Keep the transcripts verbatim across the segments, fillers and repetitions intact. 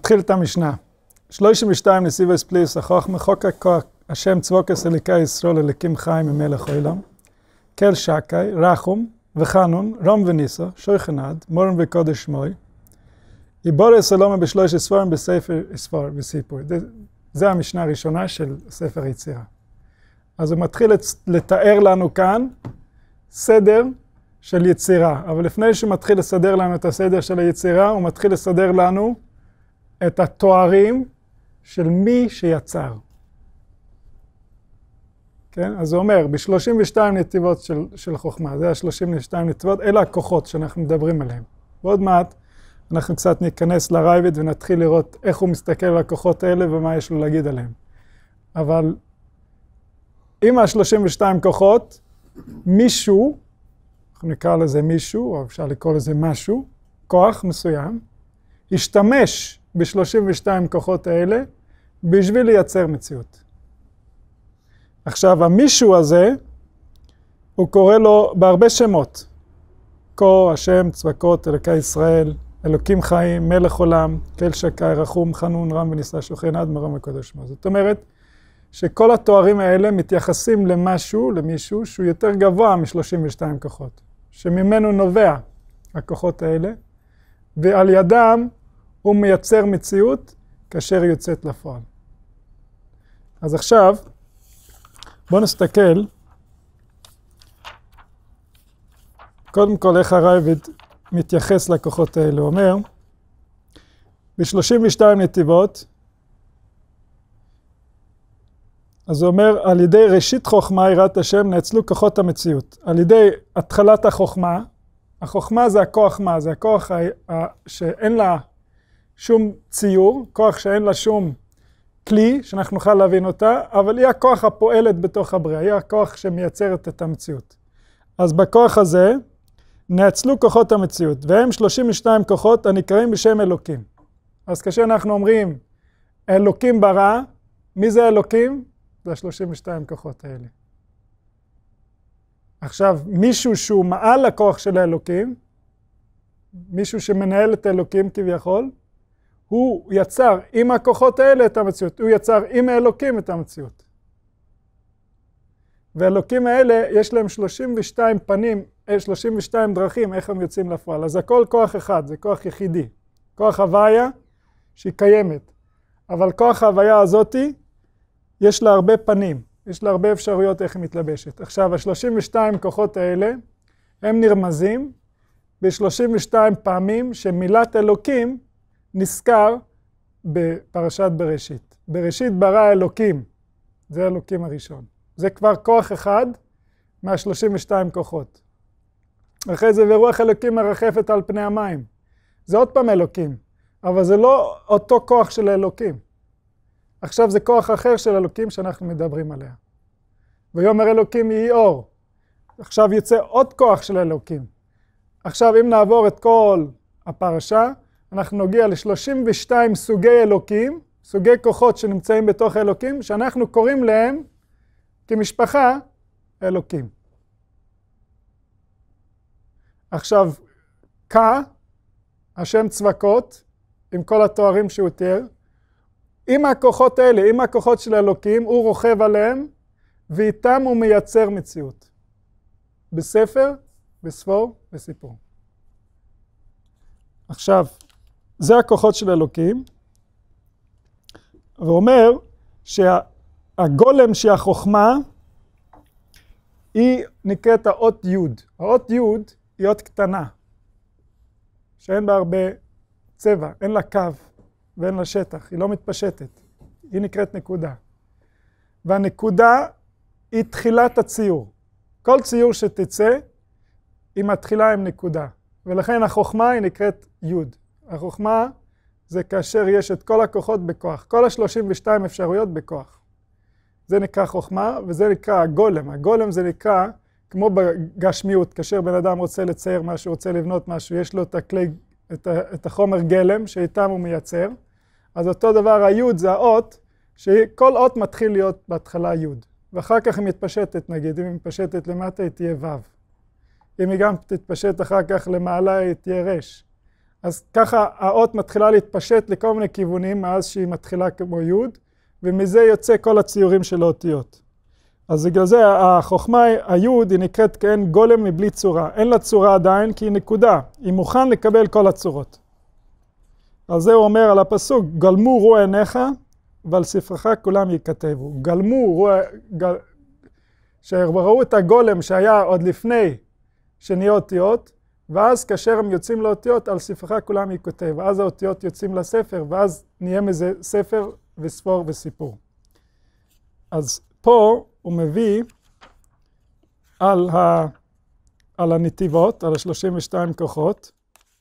נתחיל את המשנה. שלושים ושתיים נסיבס פליס, החוכמה חוק הכוח, השם צבוקס אליקי ישראל אליקים חיים ממלך עולם, כל שקי, רחום וחנון, רום וניסו, שויכנד, מורם וקודש שמוי, איבור סלומה בשלוש ספרים בספר ספר וסיפור. זה המשנה הראשונה של ספר יצירה. אז הוא מתחיל לתאר לנו כאן סדר של יצירה, אבל לפני שהוא מתחיל לסדר לנו את הסדר של היצירה, הוא מתחיל לסדר לנו את התוארים של מי שיצר. כן? אז הוא אומר, ב-שלושים ושתיים נתיבות של, של חוכמה, זה ה-שלושים ושתיים נתיבות, אלה הכוחות שאנחנו מדברים עליהם. ועוד מעט אנחנו קצת ניכנס לרייבד ונתחיל לראות איך הוא מסתכל על הכוחות האלה ומה יש לו להגיד עליהם. אבל עם ה-שלושים ושתיים כוחות, מישהו, אנחנו נקרא לזה מישהו, או אפשר לקרוא לזה משהו, כוח מסוים, השתמש ב-שלושים ושתיים כוחות האלה בשביל לייצר מציאות. עכשיו, המישהו הזה, הוא קורא לו בהרבה שמות. כה, השם, צבקות, אלוקי ישראל, אלוקים חיים, מלך עולם, כל שקי, רחום, חנון, רם וניסה, שוכן עד מרום הקודש שמו. זאת אומרת, שכל התוארים האלה מתייחסים למשהו, למישהו, שהוא יותר גבוה מ-שלושים ושתיים כוחות. שממנו נובע הכוחות האלה, ועל ידם הוא מייצר מציאות כאשר היא יוצאת לפועל. אז עכשיו, בואו נסתכל, קודם כל איך הרייבד מתייחס לכוחות האלה. הוא אומר, ב-שלושים ושתיים נתיבות, אז הוא אומר, על ידי ראשית חוכמה יראת השם נאצלו כוחות המציאות. על ידי התחלת החוכמה, החוכמה זה הכוח מה? זה הכוח שאין לה שום ציור, כוח שאין לה שום כלי שאנחנו נוכל להבין אותה, אבל היא הכוח הפועלת בתוך הבריאה, היא הכוח שמייצרת את המציאות. אז בכוח הזה נאצלו כוחות המציאות, והם שלושים ושתיים כוחות הנקראים בשם אלוקים. אז כשאנחנו אומרים אלוקים ברא, מי זה אלוקים? זה ה-שלושים ושתיים כוחות האלה. עכשיו, מישהו שהוא מעל הכוח של האלוקים, מישהו שמנהל את האלוקים כביכול, הוא יצר עם הכוחות האלה את המציאות, הוא יצר עם האלוקים את המציאות. והאלוקים האלה יש להם שלושים ושתיים פנים, שלושים ושתיים דרכים איך הם יוצאים לפועל. אז הכל כוח אחד, זה כוח יחידי. כוח הוויה שהיא קיימת. אבל כוח ההוויה הזאתי, יש לה הרבה פנים, יש לה הרבה אפשרויות איך היא מתלבשת. עכשיו, ה-שלושים ושתיים כוחות האלה, הם נרמזים ב-שלושים ושתיים פעמים שמילת אלוקים נזכר בפרשת בראשית. בראשית ברא אלוקים, זה אלוקים הראשון. זה כבר כוח אחד מה-שלושים ושתיים כוחות. אחרי זה ורוח אלוקים מרחפת על פני המים. זה עוד פעם אלוקים, אבל זה לא אותו כוח של האלוקים. עכשיו זה כוח אחר של אלוקים שאנחנו מדברים עליה. ויאמר אלוקים יהי אור. עכשיו יצא עוד כוח של אלוקים. עכשיו אם נעבור את כל הפרשה, אנחנו נגיע ל-שלושים ושתיים סוגי אלוקים, סוגי כוחות שנמצאים בתוך אלוקים, שאנחנו קוראים להם כמשפחה אלוקים. עכשיו, כה, השם צבקות, עם כל התוארים שהוא תיאר, עם הכוחות האלה, עם הכוחות של אלוקים, הוא רוכב עליהם, ואיתם הוא מייצר מציאות. בספר, בספור, בסיפור. עכשיו, זה הכוחות של אלוקים, ואומר שהגולם שהחוכמה היא נקראת האות יוד. האות יוד היא אות קטנה, שאין בה הרבה צבע, אין לה קו ואין לה שטח, היא לא מתפשטת, היא נקראת נקודה. והנקודה היא תחילת הציור. כל ציור שתצא היא מתחילה עם נקודה, ולכן החוכמה היא נקראת יוד. החוכמה זה כאשר יש את כל הכוחות בכוח, כל ה-שלושים ושתיים אפשרויות בכוח. זה נקרא חוכמה וזה נקרא הגולם. הגולם זה נקרא כמו בגשמיות, כאשר בן אדם רוצה לצייר משהו, רוצה לבנות משהו, יש לו את הכלי, את, ה, את החומר גלם שאיתם הוא מייצר. אז אותו דבר היוד זה האות, שכל אות מתחיל להיות בהתחלה יוד. ואחר כך היא מתפשטת, נגיד, אם היא מתפשטת למטה היא תהיה וו. אם היא גם תתפשט אחר כך למעלה היא תהיה רש. אז ככה האות מתחילה להתפשט לכל מיני כיוונים מאז שהיא מתחילה כמו יוד, ומזה יוצא כל הציורים של האותיות. אז בגלל זה החוכמה, היוד, היא נקראת כאין גולם מבלי צורה. אין לה צורה עדיין כי היא נקודה. היא מוכן לקבל כל הצורות. על זה הוא אומר על הפסוק, גלמו רוע עיניך ועל ספרך כולם ייכתבו. גלמו רוע, גל... שראו את הגולם שהיה עוד לפני שנהיה אותיות, ואז כאשר הם יוצאים לאותיות, על ספרך כולם ייכתבו. אז האותיות יוצאים לספר, ואז נהיה מזה ספר וספור וסיפור. אז פה הוא מביא על, ה... על הנתיבות, על ה-שלושים ושתיים כוחות.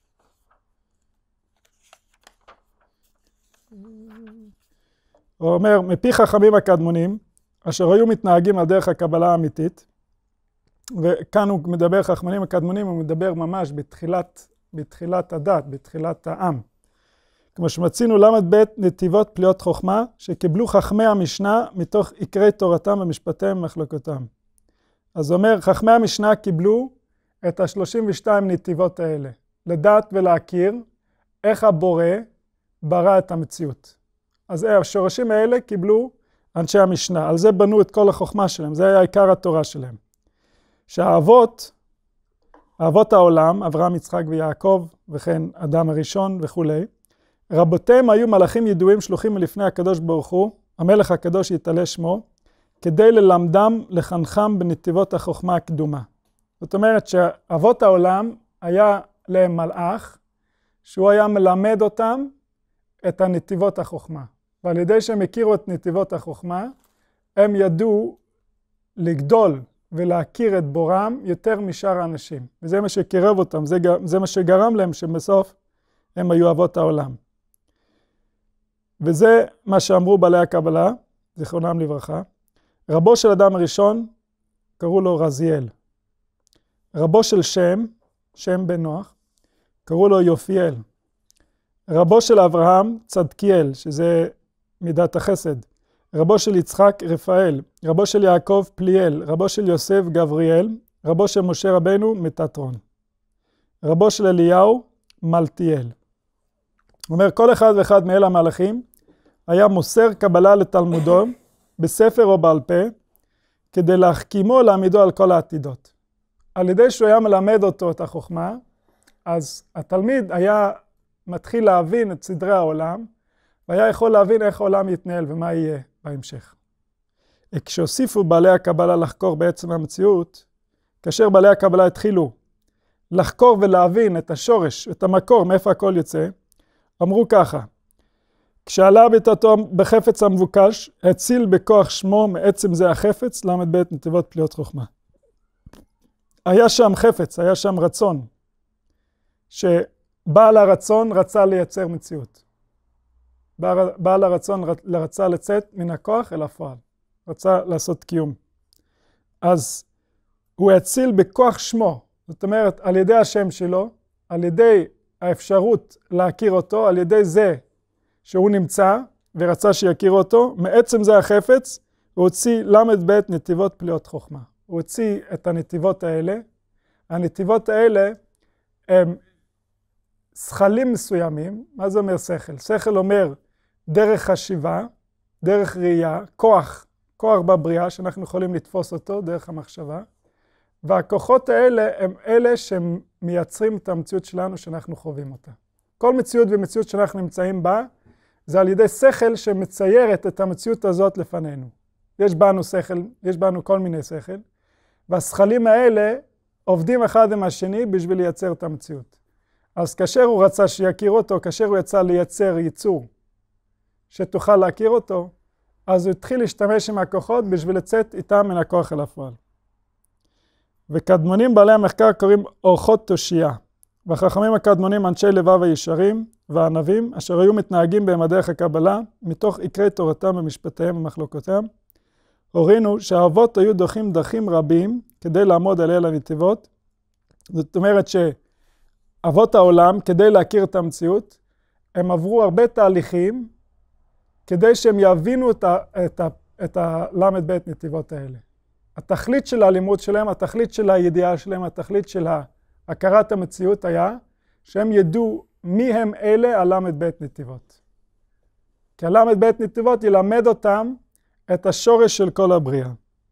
הוא אומר, מפי חכמים הקדמונים, אשר היו מתנהגים על דרך הקבלה האמיתית, וכאן הוא מדבר חכמנים הקדמונים, הוא מדבר ממש בתחילת, בתחילת הדת, בתחילת העם. כמו שמצינו למד בית נתיבות פליות חוכמה, שקיבלו חכמי המשנה מתוך עיקרי תורתם ומשפטיהם ומחלוקותם. אז הוא אומר, חכמי המשנה קיבלו את ה-שלושים ושתיים נתיבות האלה, לדעת ולהכיר איך הבורא ברא את המציאות. אז השורשים האלה קיבלו אנשי המשנה, על זה בנו את כל החוכמה שלהם, זה היה עיקר התורה שלהם. שהאבות, האבות העולם, אברהם, יצחק ויעקב, וכן אדם הראשון וכו', רבותיהם היו מלאכים ידועים שלוחים מלפני הקדוש ברוך הוא, המלך הקדוש יתעלה שמו, כדי ללמדם לחנכם בנתיבות החוכמה הקדומה. זאת אומרת שאבות העולם היה להם מלאך, שהוא היה מלמד אותם את הנתיבות החוכמה. ועל ידי שהם הכירו את נתיבות החוכמה, הם ידעו לגדול ולהכיר את בורם יותר משאר האנשים. וזה מה שקירב אותם, זה, זה מה שגרם להם שבסוף הם היו אבות העולם. וזה מה שאמרו בעלי הקבלה, זיכרונם לברכה. רבו של אדם הראשון, קראו לו רזיאל. רבו של שם, שם בן נוח, קראו לו יופיאל. רבו של אברהם, צדקיאל, שזה מידת החסד. רבו של יצחק, רפאל. רבו של יעקב, פליאל. רבו של יוסף, גבריאל. רבו של משה רבנו, מטטרון. רבו של אליהו, מלטיאל. הוא אומר, כל אחד ואחד מאלה המלאכים היה מוסר קבלה לתלמודו, בספר או בעל פה, כדי להחכימו להעמידו על כל העתידות. על ידי שהוא היה מלמד אותו את החוכמה, אז התלמיד היה מתחיל להבין את סדרי העולם, והיה יכול להבין איך העולם יתנהל ומה יהיה בהמשך. כשהוסיפו בעלי הקבלה לחקור בעצם המציאות, כאשר בעלי הקבלה התחילו לחקור ולהבין את השורש, את המקור, מאיפה הכל יוצא, אמרו ככה, כשעלה ביתתו בחפץ המבוקש, הציל בכוח שמו מעצם זה החפץ, למד בית נתיבות פליות חוכמה. היה שם חפץ, היה שם רצון, שבעל הרצון רצה לייצר מציאות. בעל הרצון רצה לצאת מן הכוח אל הפועל, רצה לעשות קיום. אז הוא הציל בכוח שמו, זאת אומרת על ידי השם שלו, על ידי האפשרות להכיר אותו, על ידי זה שהוא נמצא ורצה שיכירו אותו, מעצם זה החפץ, הוא הוציא למד בית נתיבות פליות חוכמה. הוא הוציא את הנתיבות האלה. הנתיבות האלה הם שכלים מסוימים. מה זה אומר שכל? שכל אומר דרך חשיבה, דרך ראייה, כוח, כוח בבריאה שאנחנו יכולים לתפוס אותו דרך המחשבה. והכוחות האלה הם אלה שמייצרים את המציאות שלנו שאנחנו חווים אותה. כל מציאות ומציאות שאנחנו נמצאים בה, זה על ידי שכל שמציירת את המציאות הזאת לפנינו. יש בנו שכל, יש בנו כל מיני שכל, והשכלים האלה עובדים אחד עם השני בשביל לייצר את המציאות. אז כאשר הוא רצה שיכיר אותו, כאשר הוא יצא לייצר ייצור שתוכל להכיר אותו, אז הוא התחיל להשתמש עם הכוחות בשביל לצאת איתם מן הכוח אל הפועל. וקדמונים בעלי המחקר קוראים אורחות תושייה, והחכמים הקדמונים אנשי לבב הישרים והענבים, אשר היו מתנהגים במדרך הקבלה, מתוך עיקרי תורתם ומשפטיהם ומחלוקותיהם, הורינו שהאבות היו דוחים דרכים רבים כדי לעמוד על אל הנתיבות. זאת אומרת שאבות העולם, כדי להכיר את המציאות, הם עברו הרבה תהליכים כדי שהם יבינו את, ה, את, ה, את הלמד בית נתיבות האלה. התכלית של הלימוד שלהם, התכלית של הידיעה שלהם, התכלית של הכרת המציאות היה שהם ידעו מי הם אלה הלמד בית נתיבות. כי הלמד בית נתיבות ילמד אותם את השורש של כל הבריאה.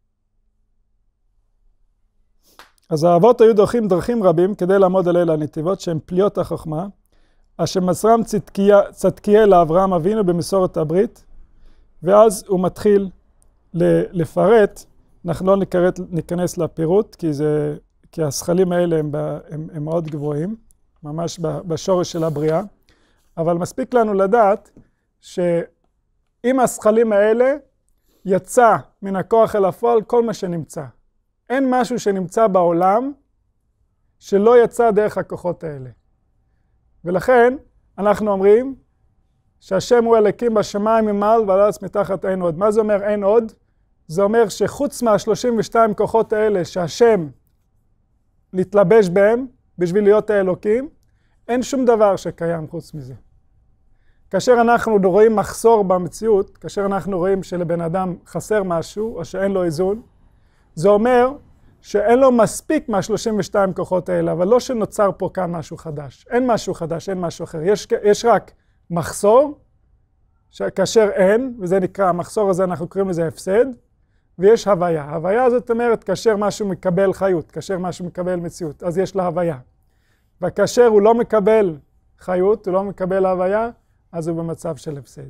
אז האבות היו דורכים דרכים רבים כדי לעמוד על אלה הנתיבות שהם פליות החוכמה, אשר מסרם צדקיה, צדקייה לאברהם אבינו במסורת הברית, ואז הוא מתחיל לפרט. אנחנו לא ניכרת, ניכנס לפירוט, כי, זה, כי השכלים האלה הם, הם, הם מאוד גבוהים, ממש בשורש של הבריאה, אבל מספיק לנו לדעת שאם השכלים האלה יצא מן הכוח אל הפועל כל מה שנמצא. אין משהו שנמצא בעולם שלא יצא דרך הכוחות האלה. ולכן אנחנו אומרים שהשם הוא אלוקים בשמיים ממעל ועל הארץ מתחת אין עוד. מה זה אומר אין עוד? זה אומר שחוץ מה-שלושים ושתיים כוחות האלה שהשם להתלבש בהם בשביל להיות האלוקים, אין שום דבר שקיים חוץ מזה. כאשר אנחנו רואים מחסור במציאות, כאשר אנחנו רואים שלבן אדם חסר משהו או שאין לו איזון, זה אומר שאין לו מספיק מה-שלושים ושתיים כוחות האלה, אבל לא שנוצר פה כאן משהו חדש. אין משהו חדש, אין משהו אחר. יש, יש רק מחסור, כאשר אין, וזה נקרא, המחסור הזה אנחנו קוראים לזה הפסד, ויש הוויה. הוויה זאת אומרת, כאשר משהו מקבל חיות, כאשר משהו מקבל מציאות, אז יש לה הוויה. וכאשר הוא לא מקבל חיות, הוא לא מקבל הוויה, אז הוא במצב של הפסד.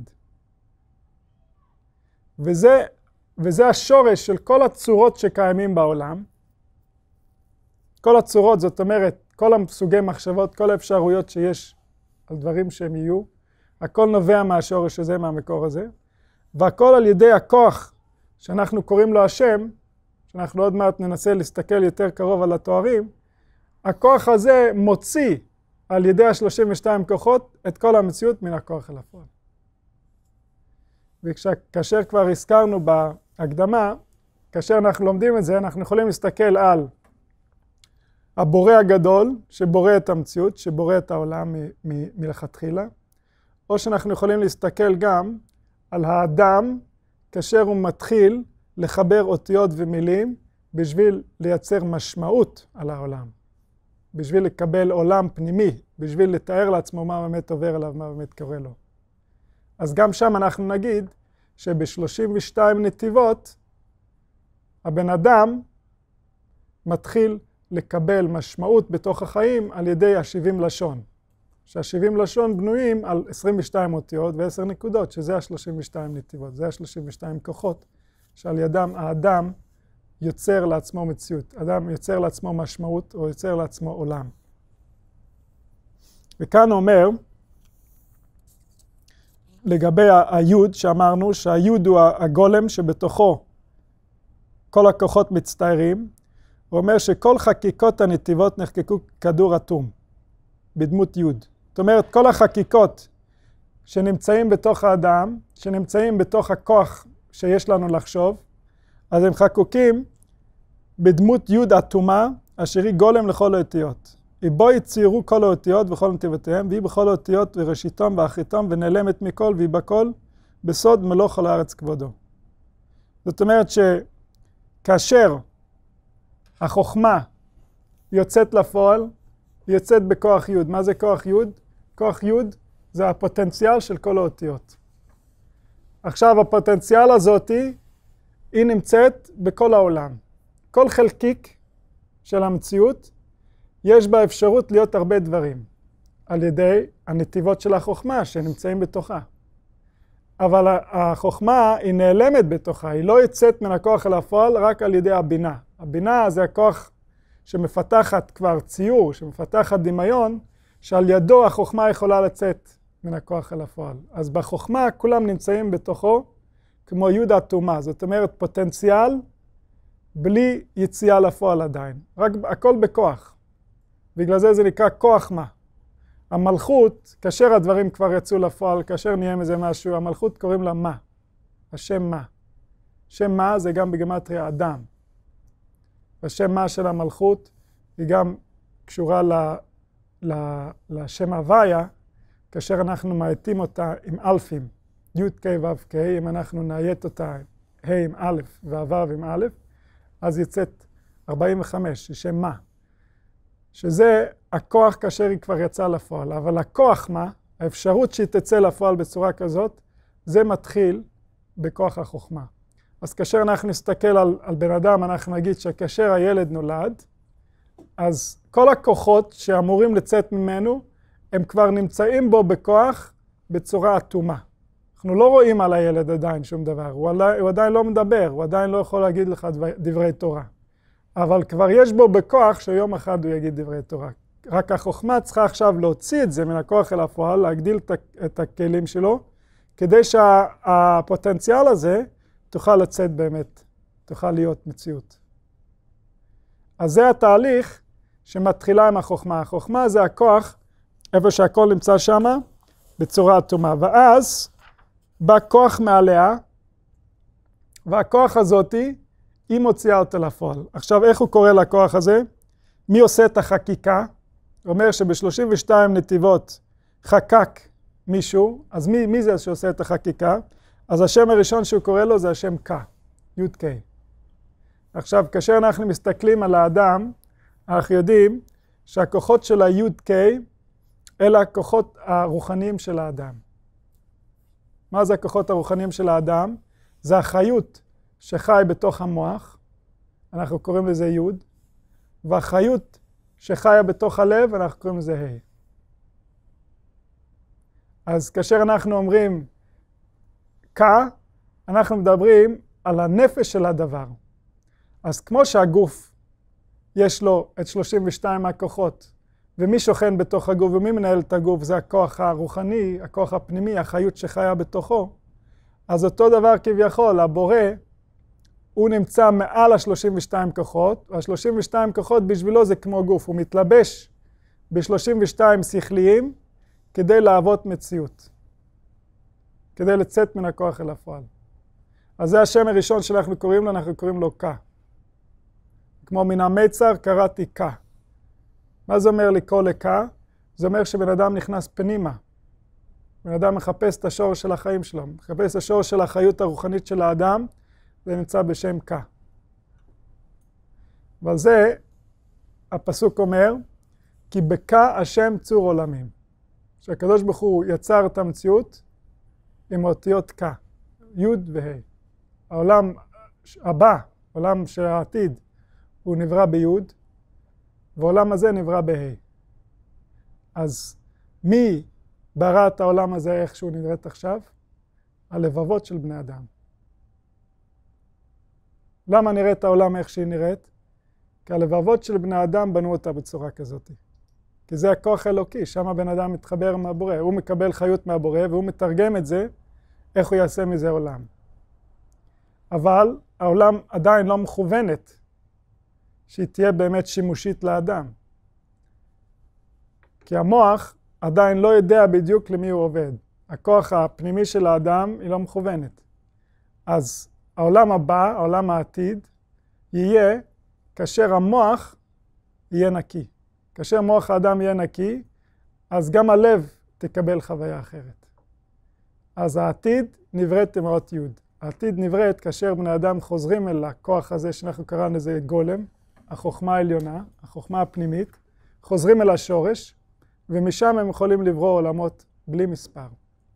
וזה, וזה השורש של כל הצורות שקיימים בעולם. כל הצורות, זאת אומרת, כל הסוגי מחשבות, כל האפשרויות שיש על דברים שהם יהיו, הכל נובע מהשורש הזה, מהמקור הזה, והכל על ידי הכוח שאנחנו קוראים לו השם, שאנחנו עוד מעט ננסה להסתכל יותר קרוב על התוארים, הכוח הזה מוציא על ידי ה-שלושים ושתיים כוחות את כל המציאות מן הכוח אל הפועל. וכאשר כבר הזכרנו בהקדמה, כאשר אנחנו לומדים את זה, אנחנו יכולים להסתכל על הבורא הגדול שבורא את המציאות, שבורא את העולם מלכתחילה, או שאנחנו יכולים להסתכל גם על האדם כאשר הוא מתחיל לחבר אותיות ומילים בשביל לייצר משמעות על העולם, בשביל לקבל עולם פנימי, בשביל לתאר לעצמו מה באמת עובר עליו, מה באמת קורה לו. אז גם שם אנחנו נגיד שב-שלושים ושתיים נתיבות הבן אדם מתחיל לקבל משמעות בתוך החיים על ידי ה-שבעים לשון. שה-שבעים לשון בנויים על עשרים ושתיים אותיות ו-עשר נקודות, שזה ה-שלושים ושתיים נתיבות, זה ה-שלושים ושתיים כוחות, שעל ידם האדם יוצר לעצמו מציאות. אדם יוצר לעצמו משמעות או יוצר לעצמו עולם. וכאן אומר, לגבי היוד שאמרנו, שהיוד הוא הגולם שבתוכו כל הכוחות מצטיירים, הוא אומר שכל חקיקות הנתיבות נחקקו כדור אטום, בדמות יוד. זאת אומרת, כל החקיקות שנמצאים בתוך האדם, שנמצאים בתוך הכוח שיש לנו לחשוב, אז הם חקוקים בדמות יוד אטומה, אשר היא גולם לכל האותיות. היא בו יציירו כל האותיות וכל נתיבותיהם, והיא בכל האותיות וראשיתם ואחריתם, ונעלמת מכל, והיא בכל בסוד מלוא כל הארץ כבודו. זאת אומרת שכאשר החוכמה יוצאת לפועל, היא יוצאת בכוח יוד. מה זה כוח יוד? כוח יוד זה הפוטנציאל של כל האותיות. עכשיו הפוטנציאל הזאת היא נמצאת בכל העולם. כל חלקיק של המציאות יש בה אפשרות להיות הרבה דברים על ידי הנתיבות של החוכמה שנמצאים בתוכה. אבל החוכמה היא נעלמת בתוכה, היא לא יוצאת מן הכוח אל הפועל רק על ידי הבינה. הבינה זה הכוח שמפתחת כבר ציור, שמפתחת דמיון, שעל ידו החוכמה יכולה לצאת מן הכוח אל הפועל. אז בחוכמה כולם נמצאים בתוכו כמו יוד אטומה, זאת אומרת פוטנציאל בלי יציאה לפועל עדיין, רק הכל בכוח. בגלל זה זה נקרא כוח מה. המלכות, כאשר הדברים כבר יצאו לפועל, כאשר נהיה מזה משהו, המלכות קוראים לה מה. השם מה. שם מה זה גם בגמטריה אדם. השם מה של המלכות היא גם קשורה ל, ל, לשם הוויה, כאשר אנחנו מאייתים אותה עם אלפים, י' ק' ו' ק', אם אנחנו נאיית אותה ה' עם א' והו' עם א', אז יצאת ארבעים וחמש, היא שם מה. שזה הכוח כאשר היא כבר יצאה לפועל. אבל הכוח מה? האפשרות שהיא תצא לפועל בצורה כזאת, זה מתחיל בכוח החוכמה. אז כאשר אנחנו נסתכל על, על בן אדם, אנחנו נגיד שכאשר הילד נולד, אז כל הכוחות שאמורים לצאת ממנו, הם כבר נמצאים בו בכוח בצורה אטומה. אנחנו לא רואים על הילד עדיין שום דבר, הוא עדיין, הוא עדיין לא מדבר, הוא עדיין לא יכול להגיד לך דברי תורה. אבל כבר יש בו בכוח שיום אחד הוא יגיד דברי תורה. רק החוכמה צריכה עכשיו להוציא את זה מן הכוח אל הפועל, להגדיל את הכלים שלו, כדי שהפוטנציאל הזה תוכל לצאת באמת, תוכל להיות מציאות. אז זה התהליך שמתחילה עם החוכמה. החוכמה זה הכוח, איפה שהכל נמצא שם, בצורה אטומה. ואז בא כוח מעליה, והכוח הזאת היא מוציאה אותה לפועל. עכשיו, איך הוא קורא לכוח הזה? מי עושה את החקיקה? הוא אומר שב-שלושים ושתיים נתיבות חקק מישהו, אז מי, מי זה שעושה את החקיקה? אז השם הראשון שהוא קורא לו זה השם K, יוד קיי. עכשיו, כאשר אנחנו מסתכלים על האדם, אנחנו יודעים שהכוחות של היוד קיי אלה הכוחות הרוחניים של האדם. מה זה הכוחות הרוחניים של האדם? זה החיות שחי בתוך המוח, אנחנו קוראים לזה יוד, והחיות שחיה בתוך הלב, אנחנו קוראים לזה ה'. אז כאשר אנחנו אומרים K, אנחנו מדברים על הנפש של הדבר. אז כמו שהגוף יש לו את שלושים ושתיים הכוחות, ומי שוכן בתוך הגוף ומי מנהל את הגוף, זה הכוח הרוחני, הכוח הפנימי, החיות שחיה בתוכו. אז אותו דבר כביכול, הבורא, הוא נמצא מעל ה-שלושים ושתיים כוחות, וה-שלושים ושתיים כוחות בשבילו זה כמו גוף, הוא מתלבש ב-שלושים ושתיים שכליים כדי להוות מציאות, כדי לצאת מן הכוח אל הפועל. אז זה השם הראשון שאנחנו קוראים לו, אנחנו קוראים לו K. כמו מן המיצר קראתי K. מה זה אומר לקרוא ל-K? זה אומר שבן אדם נכנס פנימה. בן אדם מחפש את השורש של החיים שלו, מחפש את השורש של החיות הרוחנית של האדם, זה נמצא בשם K. ועל זה הפסוק אומר, כי ב-K השם צור עולמים. שהקדוש ברוך הוא יצר את המציאות עם אותיות K, י' וה'. העולם הבא, העולם של העתיד, הוא נברא בי', והעולם הזה נברא בה'. אז מי ברא את העולם הזה איך שהוא נראית עכשיו? הלבבות של בני אדם. למה נראית העולם איך שהיא נראית? כי הלבבות של בני אדם בנו אותה בצורה כזאת. כי זה הכוח האלוקי, שם הבן אדם מתחבר עם הבורא. הוא מקבל חיות מהבורא והוא מתרגם את זה, איך הוא יעשה מזה עולם. אבל העולם עדיין לא מכוונת שהיא תהיה באמת שימושית לאדם. כי המוח עדיין לא יודע בדיוק למי הוא עובד. הכוח הפנימי של האדם היא לא מכוונת. אז העולם הבא, העולם העתיד, יהיה כאשר המוח יהיה נקי. כאשר מוח האדם יהיה נקי, אז גם הלב תקבל חוויה אחרת. אז העתיד נבראת עם האות י'. העתיד נבראת כאשר בני אדם חוזרים אל הכוח הזה שאנחנו קראנו לזה גולם, החוכמה העליונה, החוכמה הפנימית, חוזרים אל השורש, ומשם הם יכולים לברוא עולמות בלי מספר.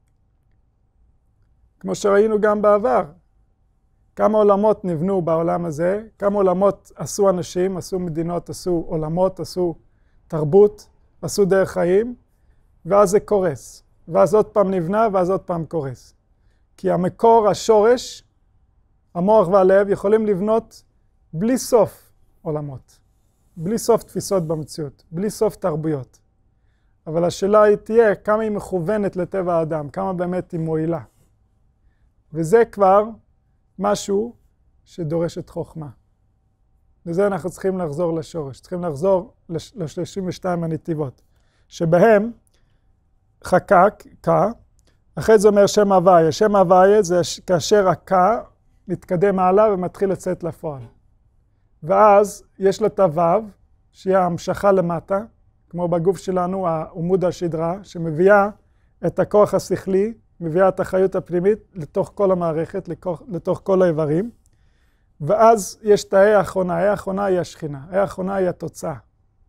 כמו שראינו גם בעבר, כמה עולמות נבנו בעולם הזה, כמה עולמות עשו אנשים, עשו מדינות, עשו עולמות, עשו תרבות, עשו דרך חיים, ואז זה קורס. ואז עוד פעם נבנה, ואז עוד פעם קורס. כי המקור, השורש, המוח והלב יכולים לבנות בלי סוף עולמות, בלי סוף תפיסות במציאות, בלי סוף תרבויות. אבל השאלה היא תהיה כמה היא מכוונת לטבע האדם, כמה באמת היא מועילה. וזה כבר משהו שדורש את חוכמה. לזה אנחנו צריכים לחזור לשורש, צריכים לחזור ל-שלושים ושתיים הנתיבות, שבהם חקק, K, אחרי זה אומר שם הוויה. שם הוויה זה כאשר ה-K מתקדם מעלה ומתחיל לצאת לפועל. ואז יש לה את הוו, שהיא ההמשכה למטה, כמו בגוף שלנו, העמוד השדרה, שמביאה את הכוח השכלי, מביאה את החיות הפנימית לתוך כל המערכת, לתוך כל האיברים. ואז יש את ההא האחרונה, ההא האחרונה היא השכינה, ההא האחרונה היא התוצאה.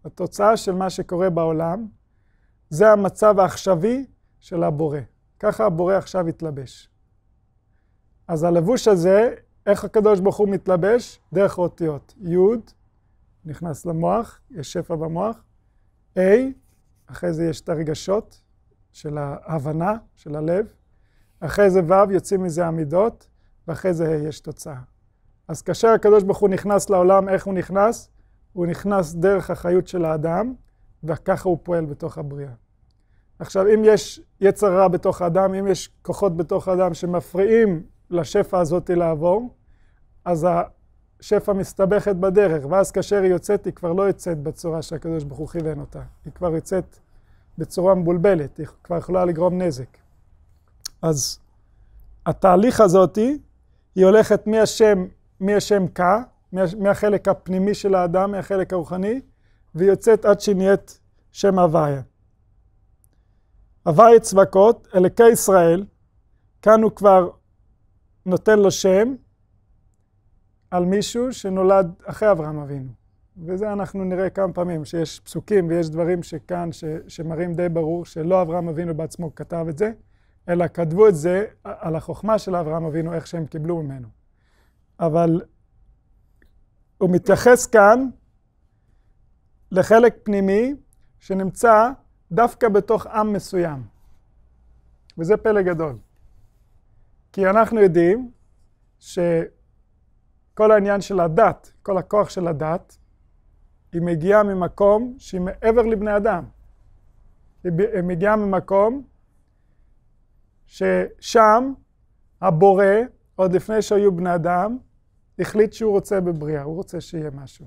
התוצאה של מה שקורה בעולם, זה המצב העכשווי של הבורא. ככה הבורא עכשיו יתלבש. אז הלבוש הזה, איך הקדוש ברוך הוא מתלבש? דרך אותיות. י' נכנס למוח, יש שפע במוח. A, אחרי זה יש את הרגשות של ההבנה, של הלב. אחרי זה ו' יוצאים מזה המידות, ואחרי זה יש תוצאה. אז כאשר הקדוש ברוך הוא נכנס לעולם, איך הוא נכנס? הוא נכנס דרך החיות של האדם, וככה הוא פועל בתוך הבריאה. עכשיו, אם יש יצרה בתוך האדם, אם יש כוחות בתוך האדם שמפריעים לשפע הזאת לעבור, אז השפע מסתבכת בדרך, ואז כאשר היא יוצאת, היא כבר לא יוצאת בצורה שהקדוש ברוך הוא כיוון אותה. היא כבר יוצאת בצורה מבולבלת, היא כבר יכולה לגרום נזק. אז התהליך הזאת, היא הולכת מהשם, מהשם קה, מהחלק הפנימי של האדם, מהחלק הרוחני, והיא יוצאת עד שנהיית שם הוויה. הוויה צבקות, אלוקי ישראל, כאן הוא כבר נותן לו שם על מישהו שנולד אחרי אברהם אבינו. וזה אנחנו נראה כמה פעמים, שיש פסוקים ויש דברים שכאן ש, שמראים די ברור שלא אברהם אבינו בעצמו כתב את זה, אלא כתבו את זה על החוכמה של אברהם אבינו, איך שהם קיבלו ממנו. אבל הוא מתייחס כאן לחלק פנימי שנמצא דווקא בתוך עם מסוים. וזה פלא גדול. כי אנחנו יודעים שכל העניין של הדת, כל הכוח של הדת, היא מגיעה ממקום שהיא מעבר לבני אדם. היא מגיעה ממקום ששם הבורא, עוד לפני שהיו בני אדם, החליט שהוא רוצה בבריאה, הוא רוצה שיהיה משהו.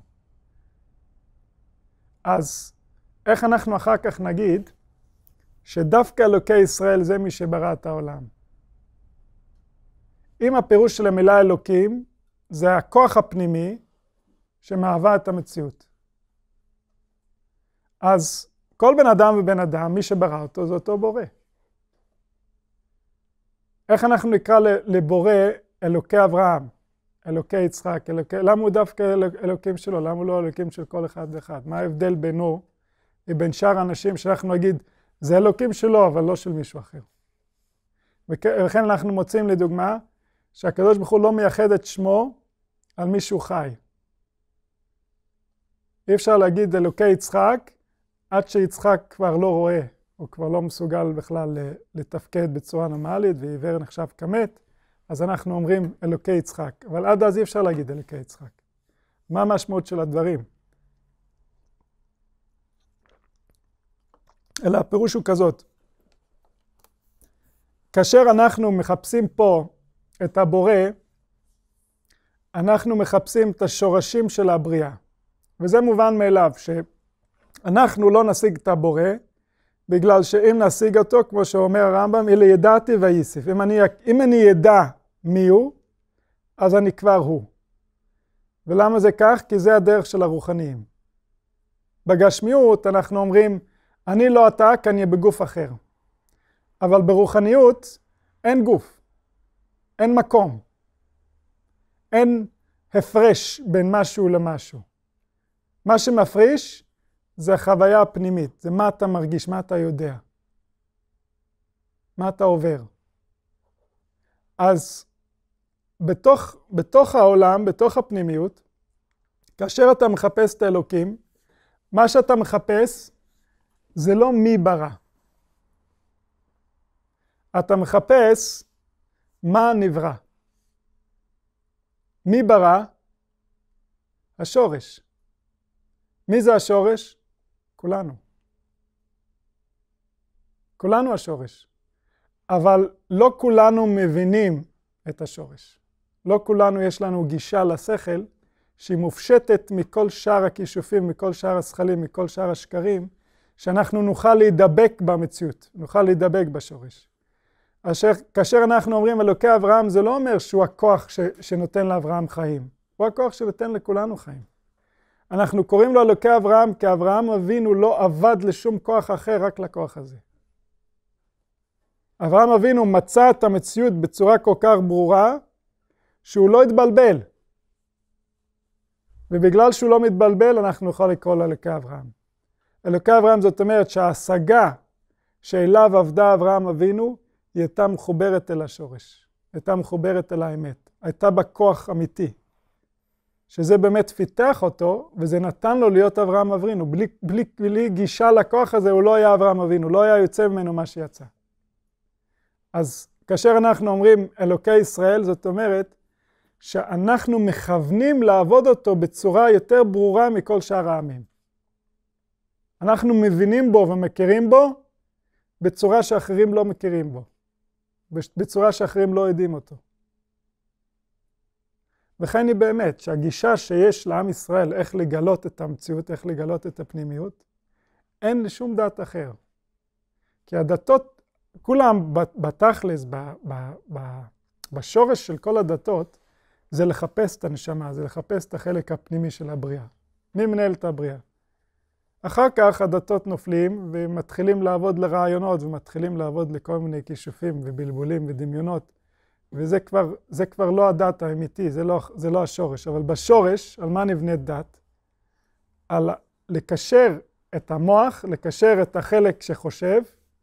אז איך אנחנו אחר כך נגיד שדווקא אלוקי ישראל זה מי שברא את העולם? אם הפירוש של המילה אלוקים זה הכוח הפנימי שמהווה את המציאות. אז כל בן אדם ובן אדם, מי שברא אותו, זה אותו בורא. איך אנחנו נקרא לבורא אלוקי אברהם, אלוקי יצחק, אלוקי... למה הוא דווקא אלוקים שלו? למה הוא לא אלוקים של כל אחד ואחד? מה ההבדל בינו ובין שאר האנשים שאנחנו נגיד, זה אלוקים שלו, אבל לא של מישהו אחר. וכן אנחנו מוצאים לדוגמה, שהקדוש ברוך הוא לא מייחד את שמו על מישהו חי. אי אפשר להגיד אלוקי יצחק, עד שיצחק כבר לא רואה, הוא כבר לא מסוגל בכלל לתפקד בצורה נורמלית, ועיוור נחשב כמת, אז אנחנו אומרים אלוקי יצחק. אבל עד אז אי אפשר להגיד אלוקי יצחק. מה המשמעות של הדברים? אלא הפירוש הוא כזאת. כאשר אנחנו מחפשים פה את הבורא, אנחנו מחפשים את השורשים של הבריאה. וזה מובן מאליו, שאנחנו לא נשיג את הבורא, בגלל שאם נשיג אותו, כמו שאומר הרמב"ם, אלה ידעתי ויסיף. אם אני, אם אני ידע מי הוא, אז אני כבר הוא. ולמה זה כך? כי זה הדרך של הרוחניים. בגשמיות אנחנו אומרים, אני לא אתה, כי אני בגוף אחר. אבל ברוחניות אין גוף, אין מקום, אין הפרש בין משהו למשהו. מה שמפריש זה החוויה הפנימית, זה מה אתה מרגיש, מה אתה יודע, מה אתה עובר. אז בתוך, בתוך העולם, בתוך הפנימיות, כאשר אתה מחפש את האלוקים, מה שאתה מחפש זה לא מי ברא. אתה מחפש מה נברא. מי ברא? השורש. מי זה השורש? כולנו. כולנו השורש. אבל לא כולנו מבינים את השורש. לא כולנו יש לנו גישה לשכל שהיא מופשטת מכל שאר הכישופים, מכל שאר השכלים, מכל שאר השקרים, שאנחנו נוכל להידבק במציאות, נוכל להידבק בשורש. אשר, כאשר אנחנו אומרים אלוקי אברהם, זה לא אומר שהוא הכוח ש, שנותן לאברהם חיים. הוא הכוח שנותן לכולנו חיים. אנחנו קוראים לו אלוקי אברהם, כי אברהם אבינו לא עבד לשום כוח אחר, רק לכוח הזה. אברהם אבינו מצא את המציאות בצורה כל כך ברורה, שהוא לא התבלבל. ובגלל שהוא לא מתבלבל, אנחנו נוכל לקרוא לו אלוקי אברהם. אלוקי אברהם זאת אומרת שההשגה שאליו עבדה אברהם אבינו, היא הייתה מחוברת אל השורש, הייתה מחוברת אל האמת, הייתה בה כוח אמיתי, שזה באמת פיתח אותו, וזה נתן לו להיות אברהם אבינו. בלי, בלי, בלי גישה לכוח הזה הוא לא היה אברהם אבינו, לא היה יוצא ממנו מה שיצא. אז כאשר אנחנו אומרים אלוקי ישראל, זאת אומרת שאנחנו מכוונים לעבוד אותו בצורה יותר ברורה מכל שאר העמים. אנחנו מבינים בו ומכירים בו בצורה שאחרים לא מכירים בו, בצורה שאחרים לא יודעים אותו. וכן היא באמת שהגישה שיש לעם ישראל איך לגלות את המציאות, איך לגלות את הפנימיות, אין לשום דת אחר. כי הדתות, כולם בתכלס, ב, ב, ב, בשורש של כל הדתות, זה לחפש את הנשמה, זה לחפש את החלק הפנימי של הבריאה. מי מנהל את הבריאה? אחר כך הדתות נופלים ומתחילים לעבוד לרעיונות, ומתחילים לעבוד לכל מיני כישופים ובלבולים ודמיונות, וזה כבר, זה כבר לא הדת האמיתי, זה לא, זה לא השורש. אבל בשורש, על מה נבנית דת? על לקשר את המוח, לקשר את החלק שחושב,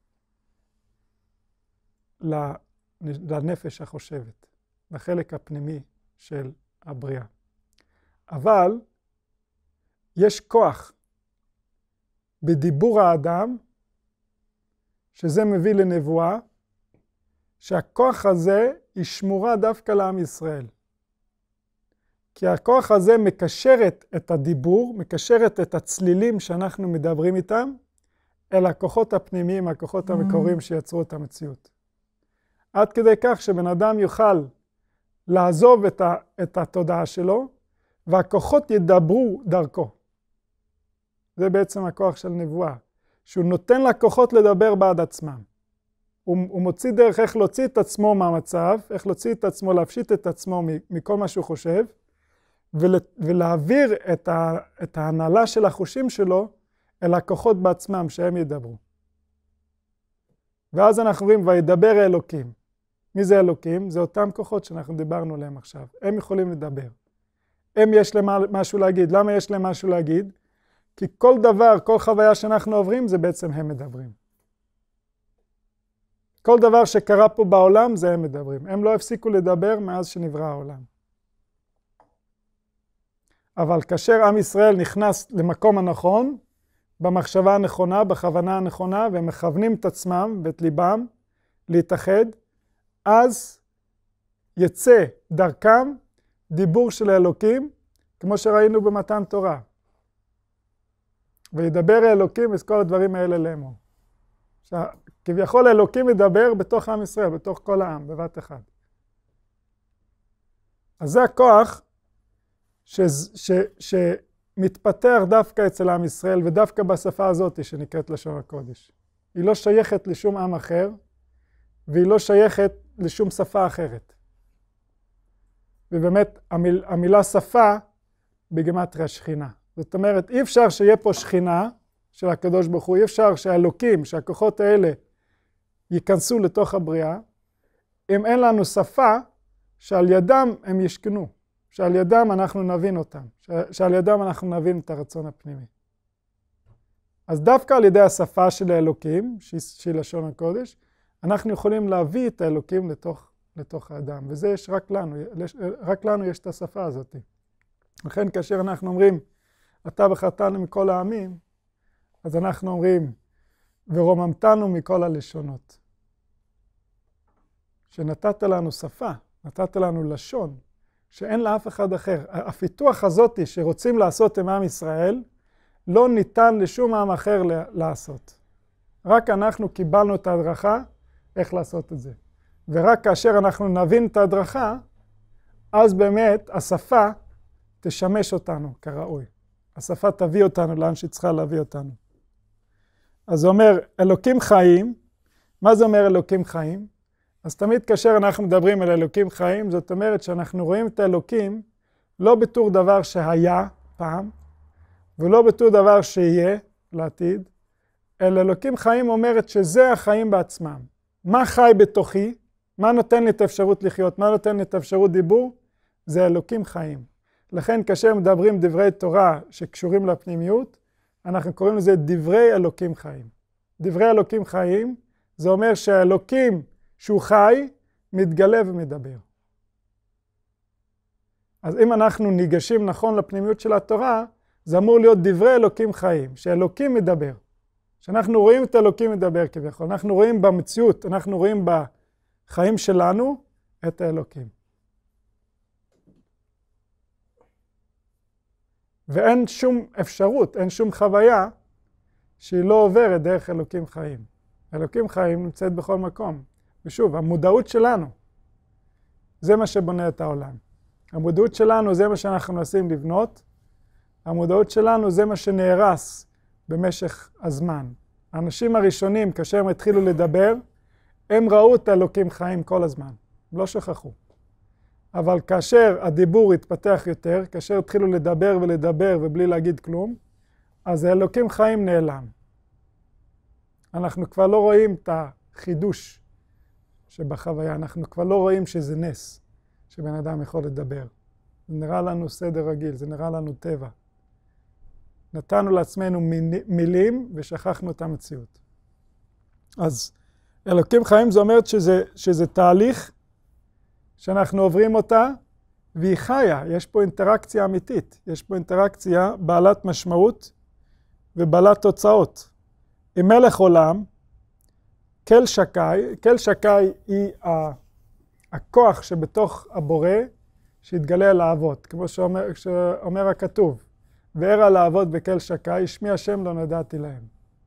לנפש החושבת, לחלק הפנימי של הבריאה. אבל יש כוח בדיבור האדם, שזה מביא לנבואה, שהכוח הזה היא שמורה דווקא לעם ישראל. כי הכוח הזה מקשרת את הדיבור, מקשרת את הצלילים שאנחנו מדברים איתם, אל הכוחות הפנימיים, הכוחות המקוריים שיצרו את המציאות. עד כדי כך שבן אדם יוכל לעזוב את, ה, את התודעה שלו, והכוחות ידברו דרכו. זה בעצם הכוח של נבואה, שהוא נותן לכוחות לדבר בעד עצמם. הוא, הוא מוציא דרך איך להוציא את עצמו מהמצב, איך להוציא את עצמו, להפשיט את עצמו מכל מה שהוא חושב, ול, ולהעביר את, ה, את ההנהלה של החושים שלו אל הכוחות בעצמם שהם ידברו. ואז אנחנו רואים, וידבר אלוקים. מי זה אלוקים? זה אותם כוחות שאנחנו דיברנו עליהם עכשיו. הם יכולים לדבר. הם יש להם משהו להגיד. למה יש להם משהו להגיד? כי כל דבר, כל חוויה שאנחנו עוברים, זה בעצם הם מדברים. כל דבר שקרה פה בעולם, זה הם מדברים. הם לא הפסיקו לדבר מאז שנברא העולם. אבל כאשר עם ישראל נכנס למקום הנכון, במחשבה הנכונה, בכוונה הנכונה, והם מכוונים את עצמם ואת ליבם להתאחד, אז יצא דרכם דיבור של האלוקים, כמו שראינו במתן תורה. וידבר האלוקים את כל הדברים האלה לאמור. כביכול האלוקים ידבר בתוך עם ישראל, בתוך כל העם, בבת אחד. אז זה הכוח ש, ש, שמתפתח דווקא אצל עם ישראל, ודווקא בשפה הזאת שנקראת לשון הקודש. היא לא שייכת לשום עם אחר, והיא לא שייכת לשום שפה אחרת. ובאמת המיל, המילה שפה בגימטריה שכינה. זאת אומרת, אי אפשר שיהיה פה שכינה של הקדוש ברוך הוא, אי אפשר שהאלוקים, שהכוחות האלה ייכנסו לתוך הבריאה, אם אין לנו שפה שעל ידם הם ישכנו, שעל ידם אנחנו נבין אותם, שעל ידם אנחנו נבין את הרצון הפנימי. אז דווקא על ידי השפה של האלוקים, שהיא לשון הקודש, אנחנו יכולים להביא את האלוקים לתוך, לתוך האדם, וזה יש רק לנו, רק לנו יש את השפה הזאת. לכן כאשר אנחנו אומרים, אתה בחרתנו מכל העמים, אז אנחנו אומרים, ורוממתנו מכל הלשונות. שנתת לנו שפה, נתת לנו לשון, שאין לאף אחד אחר. הפיתוח הזאת שרוצים לעשות עם עם ישראל, לא ניתן לשום עם אחר לעשות. רק אנחנו קיבלנו את ההדרכה, איך לעשות את זה. ורק כאשר אנחנו נבין את ההדרכה, אז באמת השפה תשמש אותנו כראוי. השפה תביא אותנו לאן שצריכה להביא אותנו. אז זה אומר, אלוקים חיים. מה זה אומר אלוקים חיים? אז תמיד כאשר אנחנו מדברים על אלוקים חיים, זאת אומרת שאנחנו רואים את האלוקים לא בתור דבר שהיה פעם, ולא בתור דבר שיהיה לעתיד, אלא אלוקים חיים אומרת שזה החיים בעצמם. מה חי בתוכי? מה נותן לי את האפשרות לחיות? מה נותן לי את האפשרות דיבור? זה אלוקים חיים. לכן כאשר מדברים דברי תורה שקשורים לפנימיות, אנחנו קוראים לזה דברי אלוקים חיים. דברי אלוקים חיים, זה אומר שהאלוקים שהוא חי, מתגלה ומדבר. אז אם אנחנו ניגשים נכון לפנימיות של התורה, זה אמור להיות דברי אלוקים חיים, שאלוקים מדבר. שאנחנו רואים את אלוקים מדבר כביכול, אנחנו רואים במציאות, אנחנו רואים בחיים שלנו את האלוקים. ואין שום אפשרות, אין שום חוויה שהיא לא עוברת דרך אלוקים חיים. אלוקים חיים נמצאת בכל מקום. ושוב, המודעות שלנו, זה מה שבונה את העולם. המודעות שלנו זה מה שאנחנו מנסים לבנות. המודעות שלנו זה מה שנהרס במשך הזמן. האנשים הראשונים, כאשר הם התחילו לדבר, הם ראו את אלוקים חיים כל הזמן. לא שכחו. אבל כאשר הדיבור התפתח יותר, כאשר התחילו לדבר ולדבר ובלי להגיד כלום, אז האלוקים חיים נעלם. אנחנו כבר לא רואים את החידוש שבחוויה, אנחנו כבר לא רואים שזה נס, שבן אדם יכול לדבר. זה נראה לנו סדר רגיל, זה נראה לנו טבע. נתנו לעצמנו מילים ושכחנו את המציאות. אז אלוקים חיים זה אומרת שזה, שזה תהליך שאנחנו עוברים אותה, והיא חיה, יש פה אינטראקציה אמיתית, יש פה אינטראקציה בעלת משמעות ובעלת תוצאות. עם מלך עולם, כל שקי, כל שקי היא הכוח שבתוך הבורא שהתגלה על האבות, כמו שאומר, שאומר הכתוב, וערה לאבות בכל שקי, שמי השם לא נדעתי להם.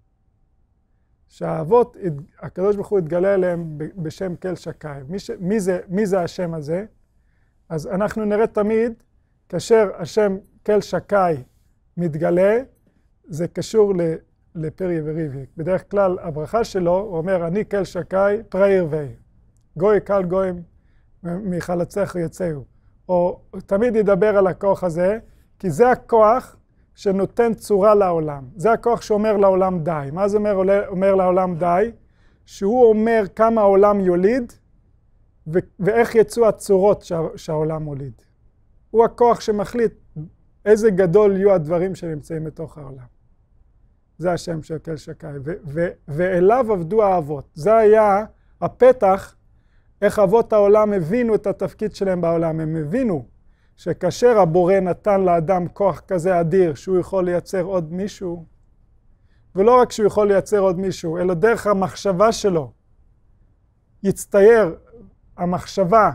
שהאבות, הקדוש ברוך הוא התגלה אליהם בשם כל שקי. מי, ש, מי, זה, מי זה השם הזה? אז אנחנו נראה תמיד, כאשר השם כל שקי מתגלה, זה קשור לפריה וריבי. בדרך כלל הברכה שלו, הוא אומר, אני כל שקי פרי ירווה. גוי קל גויים מחלצך יצאו. או תמיד ידבר על הכוח הזה, כי זה הכוח שנותן צורה לעולם. זה הכוח שאומר לעולם די. מה זה אומר, אומר לעולם די? שהוא אומר כמה העולם יוליד, ו- ואיך יצאו הצורות שה- שהעולם מוליד. הוא הכוח שמחליט איזה גדול יהיו הדברים שנמצאים בתוך העולם. זה השם של כל שקי. ו- ו- ואליו עבדו האבות. זה היה הפתח איך אבות העולם הבינו את התפקיד שלהם בעולם. הם הבינו שכאשר הבורא נתן לאדם כוח כזה אדיר שהוא יכול לייצר עוד מישהו, ולא רק שהוא יכול לייצר עוד מישהו, אלא דרך המחשבה שלו יצטייר המחשבה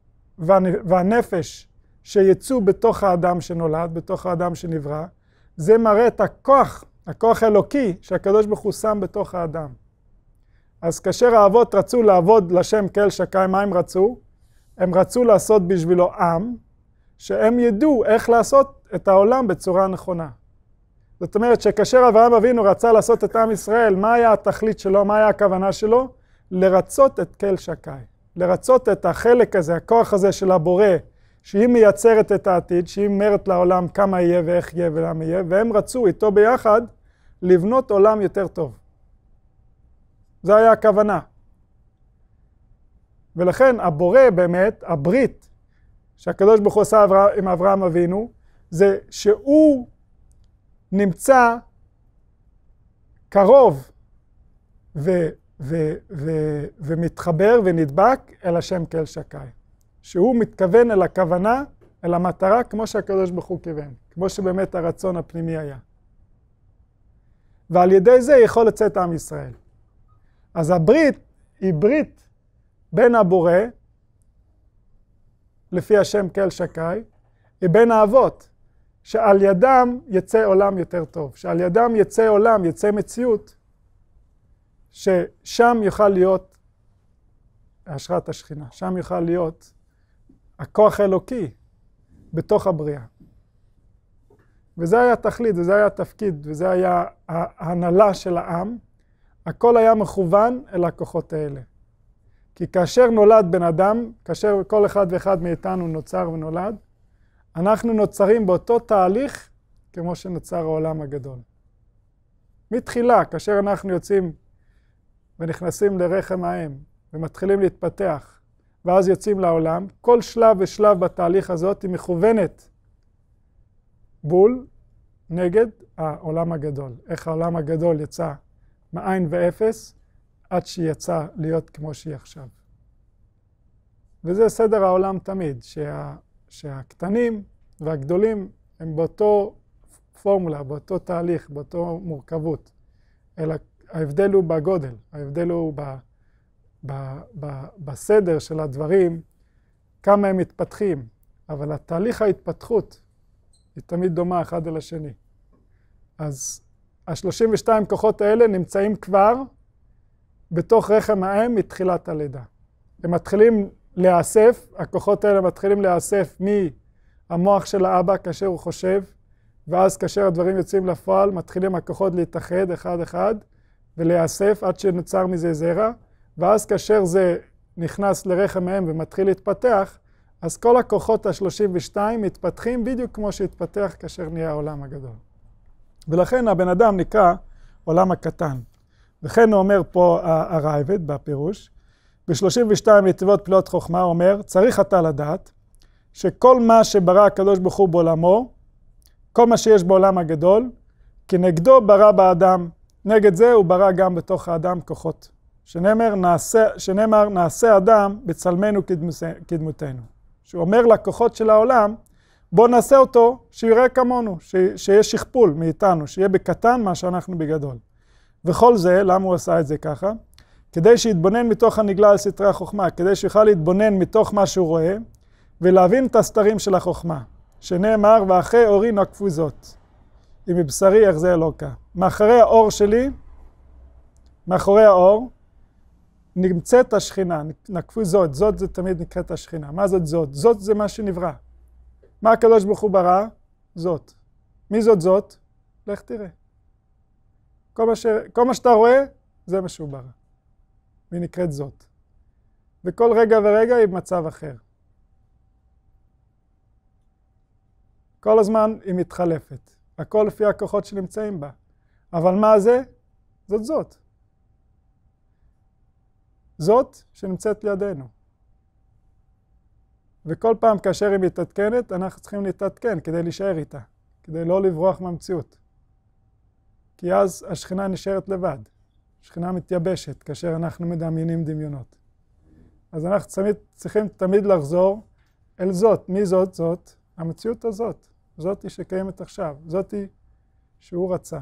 והנפש שיצאו בתוך האדם שנולד, בתוך האדם שנברא, זה מראה את הכוח, הכוח האלוקי שהקדוש ברוך הוא שם בתוך האדם. אז כאשר האבות רצו לעבוד לשם כל שקי, מה הם רצו? הם רצו לעשות בשבילו עם, שהם ידעו איך לעשות את העולם בצורה נכונה. זאת אומרת שכאשר אברהם אבינו רצה לעשות את עם ישראל, מה היה התכלית שלו, מה היה הכוונה שלו? לרצות את כל שקי. לרצות את החלק הזה, הכוח הזה של הבורא, שהיא מייצרת את העתיד, שהיא אומרת לעולם כמה יהיה ואיך יהיה ולמה יהיה, והם רצו איתו ביחד לבנות עולם יותר טוב. זה היה הכוונה. ולכן הבורא באמת, הברית, שהקדוש ברוך הוא עשה עם אברהם אבינו, זה שהוא נמצא קרוב ו, ו, ו, ומתחבר ונדבק אל השם כל שקי. שהוא מתכוון אל הכוונה, אל המטרה, כמו שהקדוש ברוך הוא כיוון. כמו שבאמת הרצון הפנימי היה. ועל ידי זה יכול לצאת עם ישראל. אז הברית היא ברית בין הבורא, לפי השם כל שקי, היא בין האבות, שעל ידם יצא עולם יותר טוב, שעל ידם יצא עולם, יצא מציאות, ששם יוכל להיות השראת השכינה, שם יוכל להיות הכוח האלוקי בתוך הבריאה. וזה היה התכלית, וזה היה התפקיד, וזה היה ההנהלה של העם, הכל היה מכוון אל הכוחות האלה. כי כאשר נולד בן אדם, כאשר כל אחד ואחד מאיתנו נוצר ונולד, אנחנו נוצרים באותו תהליך כמו שנוצר העולם הגדול. מתחילה, כאשר אנחנו יוצאים ונכנסים לרחם האם ומתחילים להתפתח, ואז יוצאים לעולם, כל שלב ושלב בתהליך הזאת היא מכוונת בול נגד העולם הגדול. איך העולם הגדול יצא מאין ואפס, עד שיצא להיות כמו שהיא עכשיו. וזה סדר העולם תמיד, שה, שהקטנים והגדולים הם באותו פורמולה, באותו תהליך, באותו מורכבות. אלא ההבדל הוא בגודל, ההבדל הוא ב, ב, ב, בסדר של הדברים, כמה הם מתפתחים. אבל התהליך ההתפתחות היא תמיד דומה אחד אל השני. אז ה-שלושים ושתיים כוחות האלה נמצאים כבר בתוך רחם האם מתחילת הלידה. הם מתחילים להיאסף, הכוחות האלה מתחילים להיאסף מהמוח של האבא כאשר הוא חושב, ואז כאשר הדברים יוצאים לפועל, מתחילים הכוחות להתאחד אחד אחד, ולהיאסף עד שנוצר מזה זרע, ואז כאשר זה נכנס לרחם האם ומתחיל להתפתח, אז כל הכוחות ה-שלושים ושתיים מתפתחים בדיוק כמו שהתפתח כאשר נהיה העולם הגדול. ולכן הבן אדם נקרא עולם הקטן. וכן הוא אומר פה הרייבד בפירוש, ב-שלושים ושתיים נתיבות פלאות חוכמה אומר, צריך אתה לדעת שכל מה שברא הקדוש ברוך הוא בעולמו, כל מה שיש בעולם הגדול, כנגדו ברא באדם, נגד זה הוא ברא גם בתוך האדם כוחות. שנאמר נעשה, שנאמר, נעשה אדם בצלמנו כדמותנו. שהוא אומר לכוחות של העולם, בוא נעשה אותו שיראה כמונו, ש... שיהיה שכפול מאיתנו, שיהיה בקטן מה שאנחנו בגדול. וכל זה, למה הוא עשה את זה ככה? כדי שיתבונן מתוך הנגלה על סתרי החוכמה, כדי שיוכל להתבונן מתוך מה שהוא רואה, ולהבין את הסתרים של החוכמה. שנאמר, ואחרי אורי נקפו זאת. אם מבשרי יחזה אלוקה. מאחורי האור שלי, מאחורי האור, נמצאת השכינה, נקפו זאת, זאת זה תמיד נקראת השכינה. מה זאת זאת? זאת זה מה שנברא. מה הקדוש ברוך הוא ברא? זאת. מי זאת זאת? לך תראה. כל מה, ש... כל מה שאתה רואה, זה מה שהוא ברא. והיא נקראת זאת. וכל רגע ורגע היא במצב אחר. כל הזמן היא מתחלפת. הכל לפי הכוחות שנמצאים בה. אבל מה זה? זאת זאת. זאת שנמצאת לידינו. וכל פעם כאשר היא מתעדכנת, אנחנו צריכים להתעדכן כדי להישאר איתה. כדי לא לברוח מהמציאות. כי אז השכינה נשארת לבד. השכינה מתייבשת כאשר אנחנו מדמיינים דמיונות. אז אנחנו צריכים, צריכים תמיד לחזור אל זאת. מי זאת? זאת. המציאות הזאת. זאת היא שקיימת עכשיו. זאת היא שהוא רצה.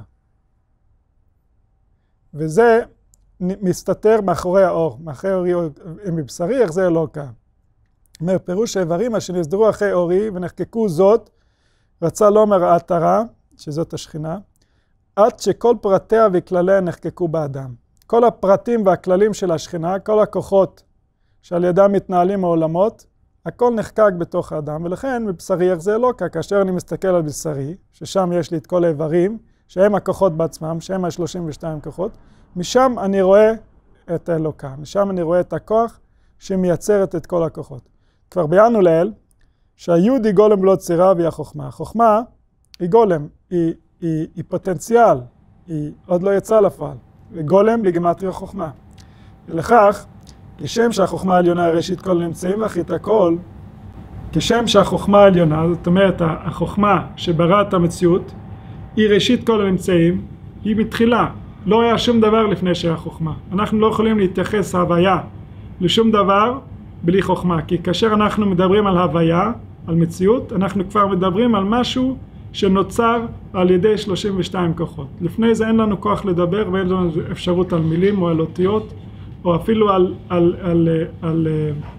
וזה מסתתר מאחורי האור. מאחורי האור מבשרי יחזה אלוקה. אומר, פירוש האיברים אשר נסדרו אחרי אורי ונחקקו זאת, רצה לא מראת הרע, שזאת השכינה, עד שכל פרטיה וכלליה נחקקו באדם. כל הפרטים והכללים של השכינה, כל הכוחות שעל ידם מתנהלים העולמות, הכל נחקק בתוך האדם, ולכן מבשרי יחזה אלוקה, כאשר אני מסתכל על בשרי, ששם יש לי את כל האיברים, שהם הכוחות בעצמם, שהם ה-שלושים ושתיים כוחות, משם אני רואה את האלוקה, משם אני רואה את הכוח שמייצרת את כל הכוחות. כבר ביארנו לאל, שהיוד היא גולם בלא צירה והיא החוכמה. החוכמה היא גולם, היא, היא, היא פוטנציאל, היא עוד לא יצאה לפועל. וגולם בגימטריה חוכמה. ולכך, כשם שהחוכמה העליונה היא ראשית כל הנמצאים ואחרית הכל, כשם שהחוכמה העליונה, זאת אומרת החוכמה שברא את המציאות, היא ראשית כל הנמצאים, היא מתחילה. לא היה שום דבר לפני שהיה חוכמה. אנחנו לא יכולים להתייחס להוויה לשום דבר בלי חוכמה. כי כאשר אנחנו מדברים על הוויה, על מציאות, אנחנו כבר מדברים על משהו שנוצר על ידי שלושים ושתיים כוחות. לפני זה אין לנו כוח לדבר ואין לנו אפשרות על מילים או על אותיות, או אפילו על, על, על, על, על,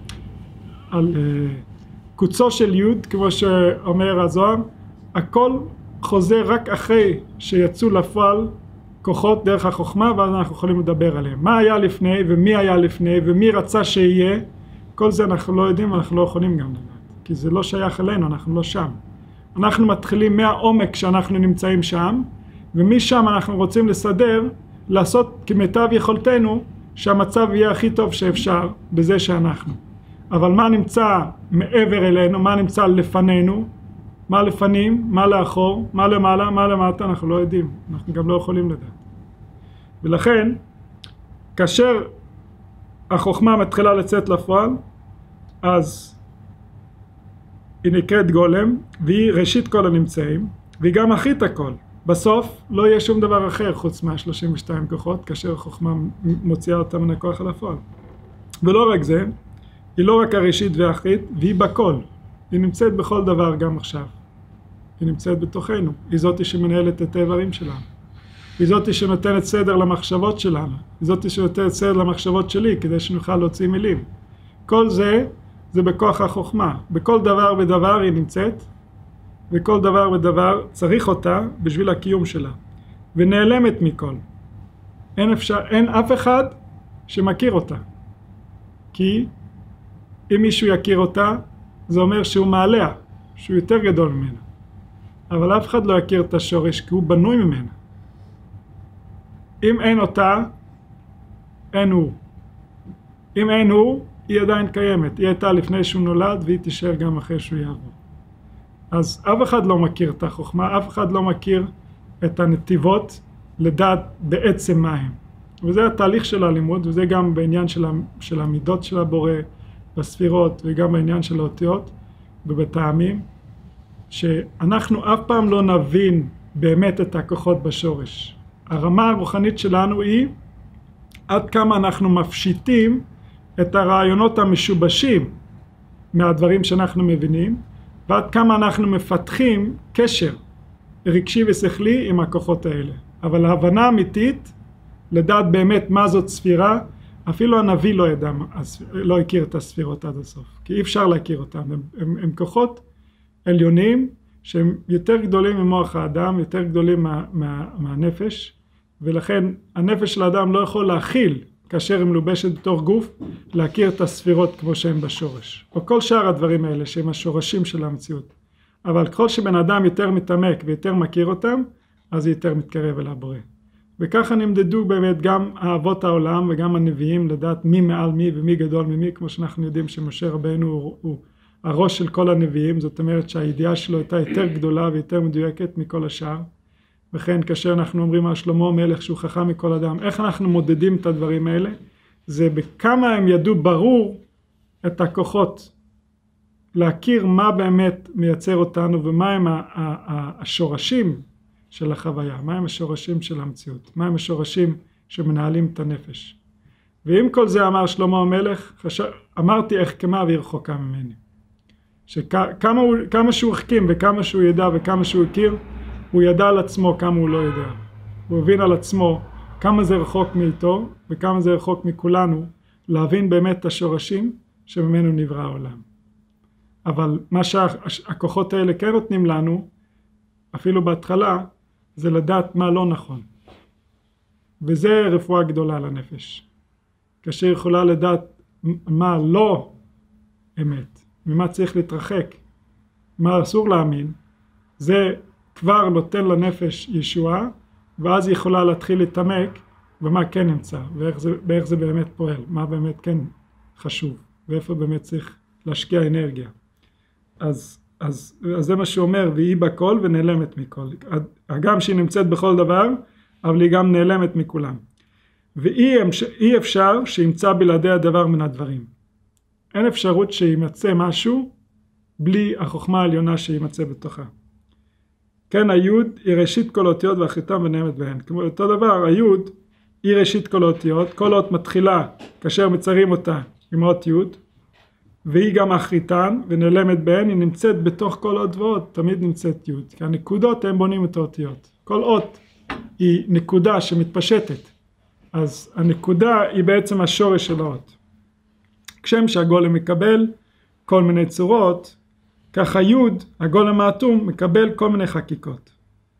על קוצו של יוד, כמו שאומר הזוהר. הכל חוזר רק אחרי שיצאו לפועל כוחות דרך החוכמה, ואז אנחנו יכולים לדבר עליהם. מה היה לפני ומי היה לפני ומי רצה שיהיה, כל זה אנחנו לא יודעים, אנחנו לא יכולים גם לדעת. כי זה לא שייך אלינו, אנחנו לא שם. אנחנו מתחילים מהעומק שאנחנו נמצאים שם, ומשם אנחנו רוצים לסדר, לעשות כמיטב יכולתנו, שהמצב יהיה הכי טוב שאפשר בזה שאנחנו. אבל מה נמצא מעבר אלינו, מה נמצא לפנינו, מה לפנים, מה לאחור, מה למעלה, מה למטה, אנחנו לא יודעים. אנחנו גם לא יכולים לדעת. ולכן, כאשר החוכמה מתחילה לצאת לפועל, אז היא נקראת גולם, והיא ראשית כל הנמצאים. והיא גם אחית הכל. בסוף לא יהיה שום דבר אחר חוץ מה-שלושים ושתיים כוחות, כאשר החוכמה מוציאה אותה מן הכוח אל הפועל. ולא רק זה, היא לא רק הראשית והאחית, והיא בכל. היא נמצאת בכל דבר גם עכשיו. היא נמצאת בתוכנו. היא זאתי שמנהלת את האיברים שלנו. היא זאתי שנותנת סדר למחשבות שלנו. היא זאתי שנותנת סדר למחשבות שלי, כדי שנוכל להוציא מילים. כל זה, זה בכוח החוכמה. בכל דבר ודבר היא נמצאת, וכל דבר ודבר צריך אותה בשביל הקיום שלה. ונעלמת מכל. אין אפשר, אין אף אחד שמכיר אותה. כי אם מישהו יכיר אותה, זה אומר שהוא מעליה, שהוא יותר גדול ממנה. אבל אף אחד לא יכיר את השורש, כי הוא בנוי ממנה. אם אין אותה, אין הוא. אם אין הוא, היא עדיין קיימת. היא הייתה לפני שהוא נולד, והיא תישאר גם אחרי שהוא יעבור. אז אף אחד לא מכיר את החוכמה, אף אחד לא מכיר את הנתיבות לדעת בעצם מה הם. וזה התהליך של הלימוד, וזה גם בעניין של, של המידות של הבורא, בספירות, וגם בעניין של האותיות, ובטעמים, שאנחנו אף פעם לא נבין באמת את הכוחות בשורש. הרמה הרוחנית שלנו היא עד כמה אנחנו מפשיטים את הרעיונות המשובשים מהדברים שאנחנו מבינים, ועד כמה אנחנו מפתחים קשר רגשי ושכלי עם הכוחות האלה. אבל ההבנה אמיתית, לדעת באמת מה זאת ספירה, אפילו הנביא לא ידע, לא הכיר את הספירות עד הסוף, כי אי אפשר להכיר אותם. הם, הם, הם כוחות עליונים שהם יותר גדולים ממוח האדם, יותר גדולים מה, מה, מהנפש, ולכן הנפש של האדם לא יכול להכיל, כאשר היא מלובשת בתוך גוף, להכיר את הספירות כמו שהן בשורש. או כל שאר הדברים האלה שהם השורשים של המציאות. אבל ככל שבן אדם יותר מתעמק ויותר מכיר אותם, אז היא יותר מתקרב אל הבורא. וככה נמדדו באמת גם אהבות העולם וגם הנביאים לדעת מי מעל מי ומי גדול ממי, כמו שאנחנו יודעים שמשה רבנו הוא, הוא הראש של כל הנביאים, זאת אומרת שהידיעה שלו הייתה יותר גדולה ויותר מדויקת מכל השאר. וכן כאשר אנחנו אומרים על שלמה המלך שהוא חכם מכל אדם, איך אנחנו מודדים את הדברים האלה? זה בכמה הם ידעו ברור את הכוחות, להכיר מה באמת מייצר אותנו ומה הם השורשים של החוויה, מה הם השורשים של המציאות, מה הם השורשים שמנהלים את הנפש. ועם כל זה אמר שלמה המלך, חשב, אמרתי איך כמה ורחוקה ממני. שכמה הוא, כמה שהוא החכים וכמה שהוא ידע וכמה שהוא הכיר, הוא ידע על עצמו כמה הוא לא יודע. הוא הבין על עצמו כמה זה רחוק מאיתו וכמה זה רחוק מכולנו, להבין באמת את השורשים שממנו נברא העולם. אבל מה שהכוחות האלה כן נותנים לנו, אפילו בהתחלה, זה לדעת מה לא נכון. וזה רפואה גדולה לנפש. כאשר יכולה לדעת מה לא אמת, ממה צריך להתרחק, מה אסור להאמין, זה כבר נותן לנפש ישועה, ואז היא יכולה להתחיל להתעמק במה כן נמצא, ואיך זה, באיך זה באמת פועל, מה באמת כן חשוב, ואיפה באמת צריך להשקיע אנרגיה. אז, אז, אז זה מה שאומר, והיא בכל ונעלמת מכל. גם שהיא נמצאת בכל דבר, אבל היא גם נעלמת מכולם. ואי אפשר שימצא בלעדי הדבר מן הדברים. אין אפשרות שימצא משהו בלי החוכמה העליונה שימצא בתוכה. כן, היוד היא ראשית כל אותיות ואחריתם ונעלמת בהן. כמו אותו דבר, היוד היא ראשית כל אותיות, כל אות מתחילה כאשר מצרים אותה עם אות יוד, והיא גם אחריתן ונעלמת בהן, היא נמצאת בתוך כל אות ואות, תמיד נמצאת יוד, כי הנקודות הם בונים את האותיות. כל אות היא נקודה שמתפשטת, אז הנקודה היא בעצם השורש של האות. כשם שהגולם מקבל כל מיני צורות, כך היוד, הגולם האטום, מקבל כל מיני חקיקות.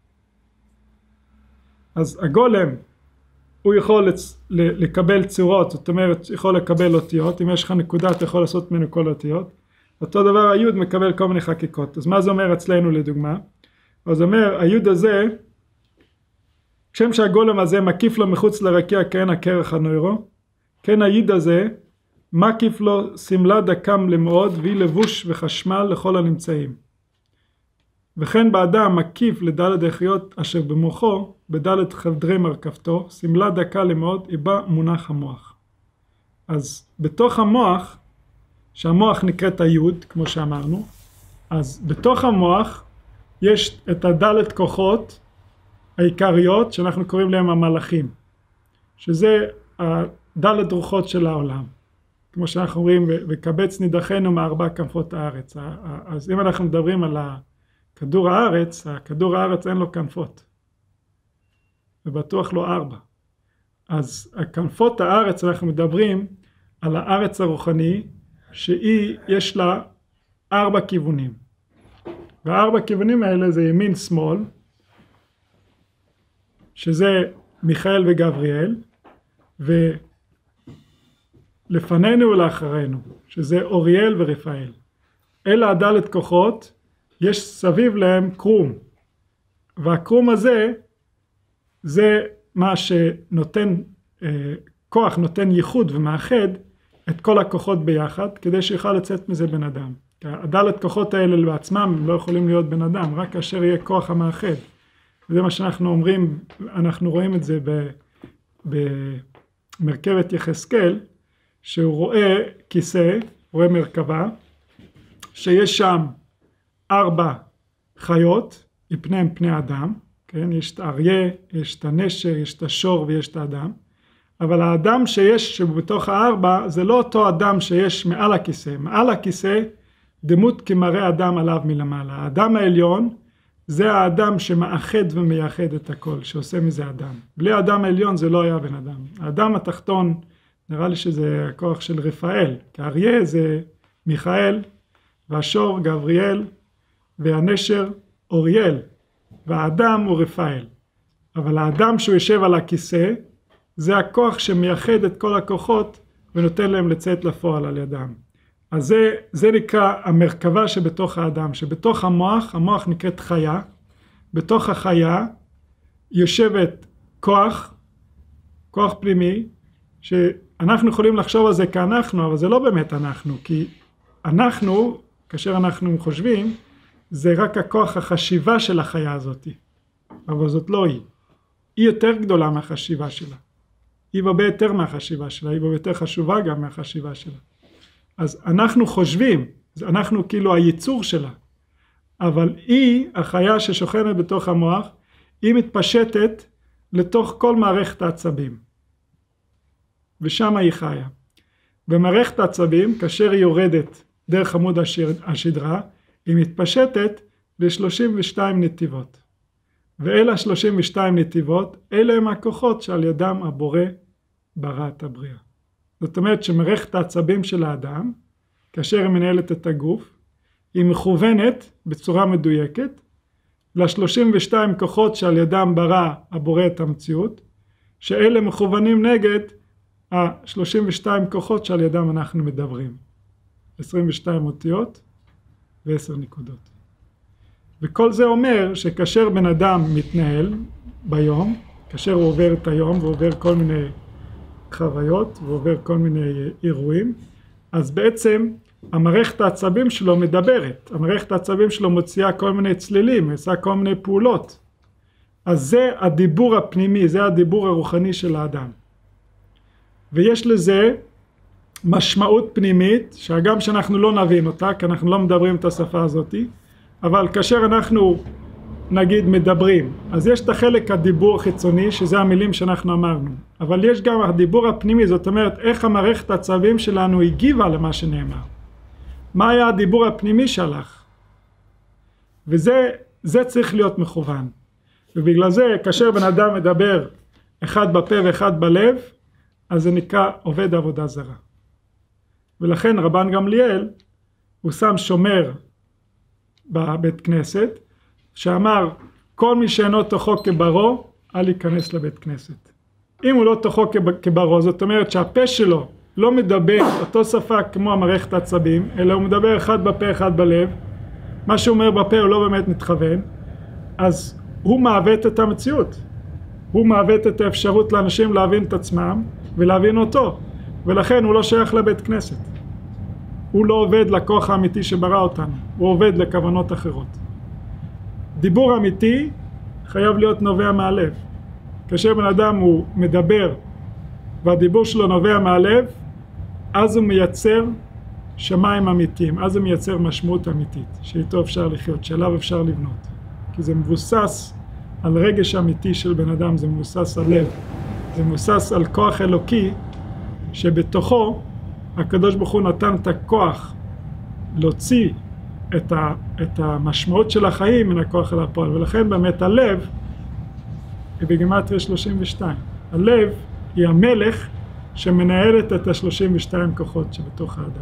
אז הגולם, הוא יכול לקבל צורות, זאת אומרת, יכול לקבל אותיות, אם יש לך נקודה, אתה יכול לעשות ממנו כל אותיות. אותו דבר, היוד מקבל כל מיני חקיקות. אז מה זה אומר אצלנו לדוגמה? אז אומר, היוד הזה, כשם שהגולם הזה מקיף לו מחוץ לרקיע כאין הקרח הנוירו, כן היוד הזה, מקיף לו סמלה דקם למאוד, והיא לבוש וחשמל לכל הנמצאים. וכן באדם מקיף לדלת החיות אשר במוחו, בדלת חדרי מרכבתו, סמלה דקה למאוד, היא בה מונח המוח. אז בתוך המוח, שהמוח נקראת היוד, כמו שאמרנו, אז בתוך המוח יש את הדלת כוחות העיקריות שאנחנו קוראים להם המלאכים, שזה הדלת רוחות של העולם. כמו שאנחנו אומרים, וקבץ נידחנו מארבע כנפות הארץ. אז אם אנחנו מדברים על כדור הארץ, כדור הארץ אין לו כנפות. ובטוח לא ארבע. אז הכנפות הארץ, אנחנו מדברים על הארץ הרוחני, שהיא, יש לה ארבע כיוונים. והארבע כיוונים האלה זה ימין שמאל, שזה מיכאל וגבריאל, ולפנינו ולאחרינו, שזה אוריאל ורפאל. אלה הדלת כוחות, יש סביב להם קרום. והקרום הזה, זה מה שנותן אה, כוח, נותן ייחוד ומאחד את כל הכוחות ביחד, כדי שיוכל לצאת מזה בן אדם. הדלת כוחות האלה בעצמם לא יכולים להיות בן אדם, רק כאשר יהיה כוח המאחד. וזה מה שאנחנו אומרים, אנחנו רואים את זה במרכבת יחזקאל, שהוא רואה כיסא, רואה מרכבה, שיש שם ארבע חיות, מפניהם פני אדם, כן? יש את האריה, יש את הנשר, יש את השור ויש את האדם. אבל האדם שיש שבתוך הארבע, זה לא אותו אדם שיש מעל הכיסא. מעל הכיסא, דמות כמראה אדם עליו מלמעלה. האדם העליון, זה האדם שמאחד ומייחד את הכל, שעושה מזה אדם. בלי האדם העליון זה לא היה בן אדם. האדם התחתון, נראה לי שזה הכוח של רפאל. כי האריה זה מיכאל, והשור גבריאל, והנשר אוריאל. והאדם הוא רפאל. אבל האדם שהוא יושב על הכיסא, זה הכוח שמייחד את כל הכוחות ונותן להם לצאת לפועל על ידם. אז זה, זה נקרא המרכבה שבתוך האדם, שבתוך המוח, המוח נקראת חיה, בתוך החיה יושבת כוח, כוח פנימי, שאנחנו יכולים לחשוב על זה כאנחנו, אבל זה לא באמת אנחנו, כי אנחנו, כאשר אנחנו חושבים, זה רק הכוח החשיבה של החיה הזאת, אבל זאת לא היא. היא יותר גדולה מהחשיבה שלה. היא הרבה יותר מהחשיבה שלה, היא הרבה יותר חשובה גם מהחשיבה שלה. אז אנחנו חושבים, אנחנו כאילו היצור שלה, אבל היא, החיה ששוכנת בתוך המוח, היא מתפשטת לתוך כל מערכת העצבים. ושם היא חיה. במערכת העצבים, כאשר היא יורדת דרך עמוד השדרה, היא מתפשטת ל-שלושים ושתיים נתיבות. ואלה שלושים ושתיים נתיבות, אלה הם הכוחות שעל ידם הבורא ברא את הבריאה. זאת אומרת שמערכת העצבים של האדם, כאשר היא מנהלת את הגוף, היא מכוונת בצורה מדויקת, ל-שלושים ושתיים כוחות שעל ידם ברא הבורא את המציאות, שאלה מכוונים נגד ה-שלושים ושתיים כוחות שעל ידם אנחנו מדברים. עשרים ושתיים אותיות ו-עשר נקודות. וכל זה אומר שכאשר בן אדם מתנהל ביום, כאשר הוא עובר את היום ועובר כל מיני חוויות ועובר כל מיני אירועים, אז בעצם המערכת העצבים שלו מדברת, המערכת העצבים שלו מוציאה כל מיני צלילים, עושה כל מיני פעולות. אז זה הדיבור הפנימי, זה הדיבור הרוחני של האדם. ויש לזה משמעות פנימית, שגם שאנחנו לא נבין אותה, כי אנחנו לא מדברים את השפה הזאת, אבל כאשר אנחנו נגיד מדברים, אז יש את החלק הדיבור החיצוני, שזה המילים שאנחנו אמרנו, אבל יש גם הדיבור הפנימי, זאת אומרת איך המערכת העצבים שלנו הגיבה למה שנאמר. מה היה הדיבור הפנימי שלך? וזה זה צריך להיות מכוון. ובגלל זה כאשר בן אדם מדבר אחד בפה ואחד בלב, אז זה נקרא עובד עבודה זרה. ולכן רבן גמליאל הוא שם שומר בבית כנסת, שאמר כל מי שאינו תוכו כברו, אל ייכנס לבית כנסת. אם הוא לא תוכו כברו, זאת אומרת שהפה שלו לא מדבר אותו שפה כמו המערכת העצבים, אלא הוא מדבר אחד בפה אחד בלב, מה שהוא אומר בפה הוא לא באמת מתכוון, אז הוא מעוות את המציאות. הוא מעוות את האפשרות לאנשים להבין את עצמם ולהבין אותו, ולכן הוא לא שייך לבית כנסת. הוא לא עובד לכוח האמיתי שברא אותנו, הוא עובד לכוונות אחרות. דיבור אמיתי חייב להיות נובע מהלב. כאשר בן אדם הוא מדבר והדיבור שלו נובע מהלב, אז הוא מייצר שמיים אמיתיים, אז הוא מייצר משמעות אמיתית, שאיתו אפשר לחיות, שעליו אפשר לבנות. כי זה מבוסס על רגש אמיתי של בן אדם, זה מבוסס על לב, זה מבוסס על כוח אלוקי, שבתוכו הקדוש ברוך הוא נתן את הכוח להוציא את, ה, את המשמעות של החיים מן הכוח אל הפועל, ולכן באמת הלב היא בגימטריה שלושים ושתיים. הלב היא המלך שמנהלת את ה-שלושים ושתיים כוחות שבתוך האדם.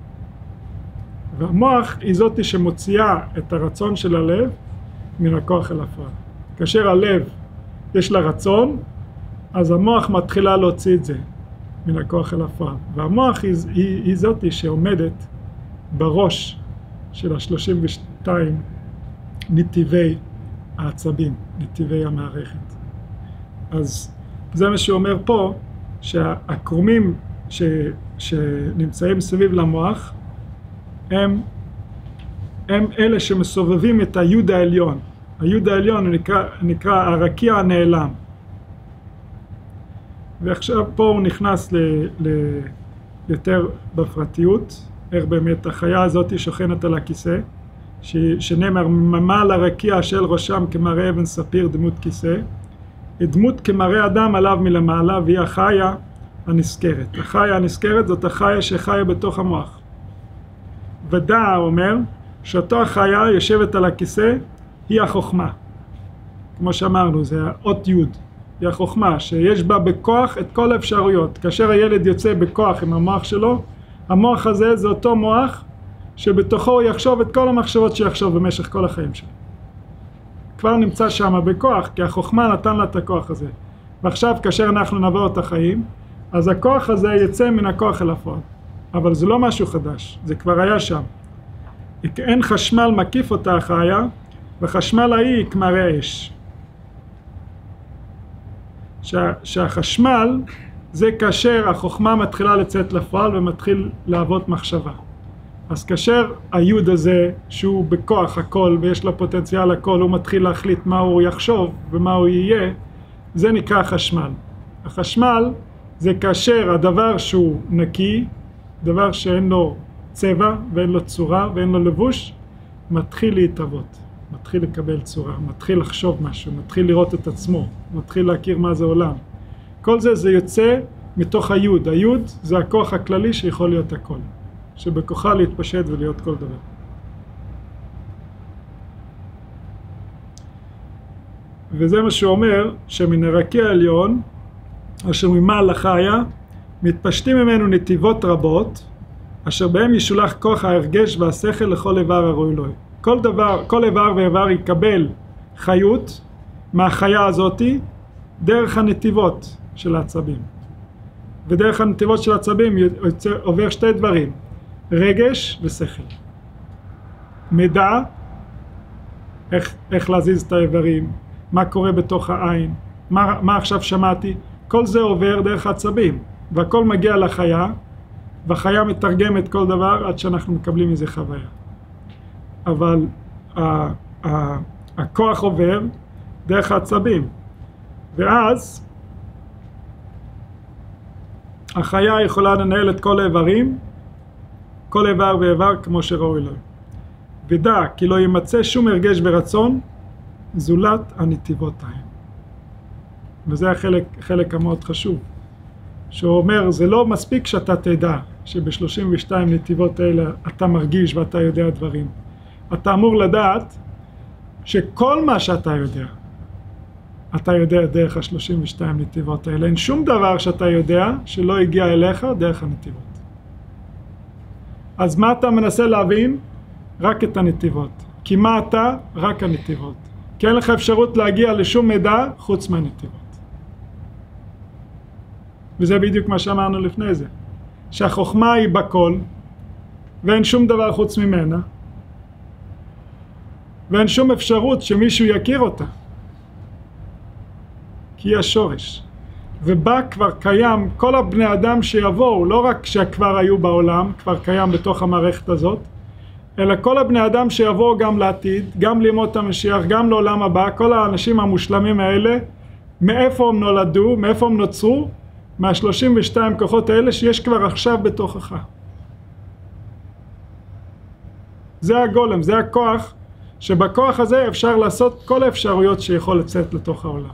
והמוח היא זאתי שמוציאה את הרצון של הלב מן הכוח אל הפועל. כאשר הלב יש לה רצון, אז המוח מתחילה להוציא את זה מן הכוח אל הפועל. והמוח היא, היא, היא זאתי שעומדת בראש של ה-שלושים ושתיים נתיבי העצבים, נתיבי המערכת. אז זה מה שאומר פה, שהקרומים ש, שנמצאים סביב למוח, הם, הם אלה שמסובבים את היוד העליון. היוד העליון נקרא, נקרא הרקיע הנעלם. ועכשיו פה הוא נכנס ל, ל, יותר בפרטיות, איך באמת החיה הזאת שוכנת על הכיסא, ש, שנאמר ממעל הרקיע של ראשם כמראה אבן ספיר דמות כיסא, דמות כמראה אדם עליו מלמעלה, והיא החיה הנזכרת. החיה הנזכרת זאת החיה שחיה בתוך המוח. ודע אומר שאותו החיה יושבת על הכיסא היא החוכמה. כמו שאמרנו, זה האות יוד, היא החוכמה שיש בה בכוח את כל האפשרויות. כאשר הילד יוצא בכוח עם המוח שלו, המוח הזה זה אותו מוח שבתוכו הוא יחשוב את כל המחשבות שיחשוב במשך כל החיים שלו. כבר נמצא שם בכוח, כי החוכמה נתן לה את הכוח הזה. ועכשיו כאשר אנחנו נעבור את החיים, אז הכוח הזה יצא מן הכוח אל הפועל. אבל זה לא משהו חדש, זה כבר היה שם. אין חשמל מקיף אותה החיה, וחשמל ההיא כמראה אש. שה, שהחשמל זה כאשר החוכמה מתחילה לצאת לפועל ומתחיל לעבוד מחשבה. אז כאשר היוד הזה שהוא בכוח הכל ויש לו פוטנציאל הכל, הוא מתחיל להחליט מה הוא יחשוב ומה הוא יהיה, זה נקרא חשמל. החשמל זה כאשר הדבר שהוא נקי, דבר שאין לו צבע ואין לו צורה ואין לו לבוש, מתחיל להתהוות, מתחיל לקבל צורה, מתחיל לחשוב משהו, מתחיל לראות את עצמו, מתחיל להכיר מה זה עולם. כל זה זה יוצא מתוך היוד. היוד זה הכוח הכללי שיכול להיות הכל, שבכוחה להתפשט ולהיות כל דבר. וזה מה שהוא אומר, שמן הרקיע העליון, אשר ממעל לחיה, מתפשטים ממנו נתיבות רבות, אשר בהם ישולח כוח ההרגש והשכל לכל איבר הראוי לו. כל דבר, כל איבר ואיבר יקבל חיות מהחיה הזאתי דרך הנתיבות של העצבים. ודרך הנתיבות של העצבים עובר שתי דברים, רגש ושכל. מידע, איך, איך להזיז את האיברים, מה קורה בתוך העין, מה, מה עכשיו שמעתי, כל זה עובר דרך העצבים, והכל מגיע לחיה, והחיה מתרגמת כל דבר עד שאנחנו מקבלים מזה חוויה. אבל ה, ה, הכוח עובר דרך העצבים, ואז החיה יכולה לנהל את כל האיברים, כל איבר ואיבר כמו שראוי לו. ודע כי לא יימצא שום הרגש ורצון זולת הנתיבות ההם. וזה החלק, חלק המאוד חשוב. שהוא אומר, זה לא מספיק שאתה תדע שב-שלושים ושתיים נתיבות האלה אתה מרגיש ואתה יודע דברים. אתה אמור לדעת שכל מה שאתה יודע, אתה יודע דרך ה-שלושים ושתיים נתיבות האלה. אין שום דבר שאתה יודע שלא הגיע אליך דרך הנתיבות. אז מה אתה מנסה להבין? רק את הנתיבות. כי מה אתה? רק הנתיבות. כי אין לך אפשרות להגיע לשום מידע חוץ מהנתיבות. וזה בדיוק מה שאמרנו לפני זה. שהחוכמה היא בכל, ואין שום דבר חוץ ממנה, ואין שום אפשרות שמישהו יכיר אותה. כי היא השורש. ובה כבר קיים כל הבני אדם שיבואו, לא רק שכבר היו בעולם, כבר קיים בתוך המערכת הזאת, אלא כל הבני אדם שיבואו גם לעתיד, גם לימות המשיח, גם לעולם הבא, כל האנשים המושלמים האלה, מאיפה הם נולדו, מאיפה הם נוצרו, מה-שלושים ושתיים כוחות האלה שיש כבר עכשיו בתוכך. זה הגולם, זה הכוח שבכוח הזה אפשר לעשות כל האפשרויות שיכול לצאת לתוך העולם.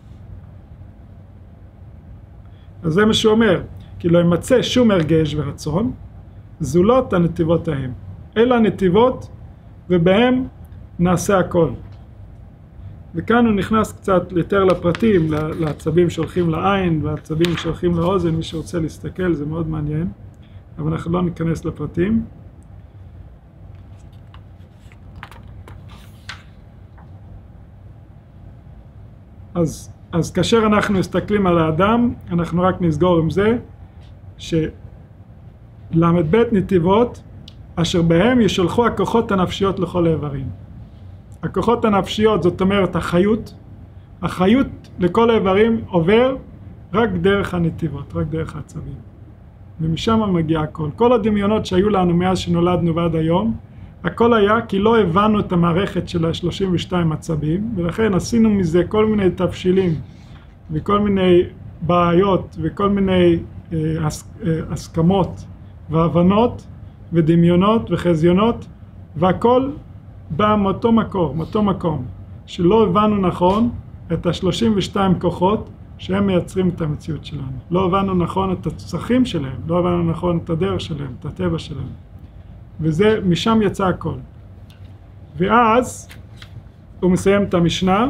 אז זה מה שהוא אומר, כי לא ימצא שום הרגש ורצון, זולות הנתיבות ההם. אלה הנתיבות, ובהם נעשה הכל. וכאן הוא נכנס קצת יותר לפרטים, לעצבים שהולכים לעין, והעצבים שהולכים לאוזן, מי שרוצה להסתכל, זה מאוד מעניין. אבל אנחנו לא ניכנס לפרטים. אז, אז כאשר אנחנו מסתכלים על האדם, אנחנו רק נסגור עם זה, שלמד בית נתיבות, אשר בהם ישלחו הכוחות הנפשיות לכל האיברים. הכוחות הנפשיות, זאת אומרת החיות, החיות לכל האיברים עובר רק דרך הנתיבות, רק דרך העצבים. ומשם מגיע הכל. כל הדמיונות שהיו לנו מאז שנולדנו ועד היום, הכל היה כי לא הבנו את המערכת של ה-שלושים ושתיים עצבים, ולכן עשינו מזה כל מיני תבשילים, וכל מיני בעיות, וכל מיני אה, הס, אה, הסכמות, והבנות, ודמיונות, וחזיונות, והכל בא מאותו מקור, מאותו מקום, שלא הבנו נכון את ה-שלושים ושתיים כוחות, שהם מייצרים את המציאות שלנו. לא הבנו נכון את הצרכים שלהם, לא הבנו נכון את הדרך שלהם, את הטבע שלהם. וזה, משם יצא הכל. ואז הוא מסיים את המשנה,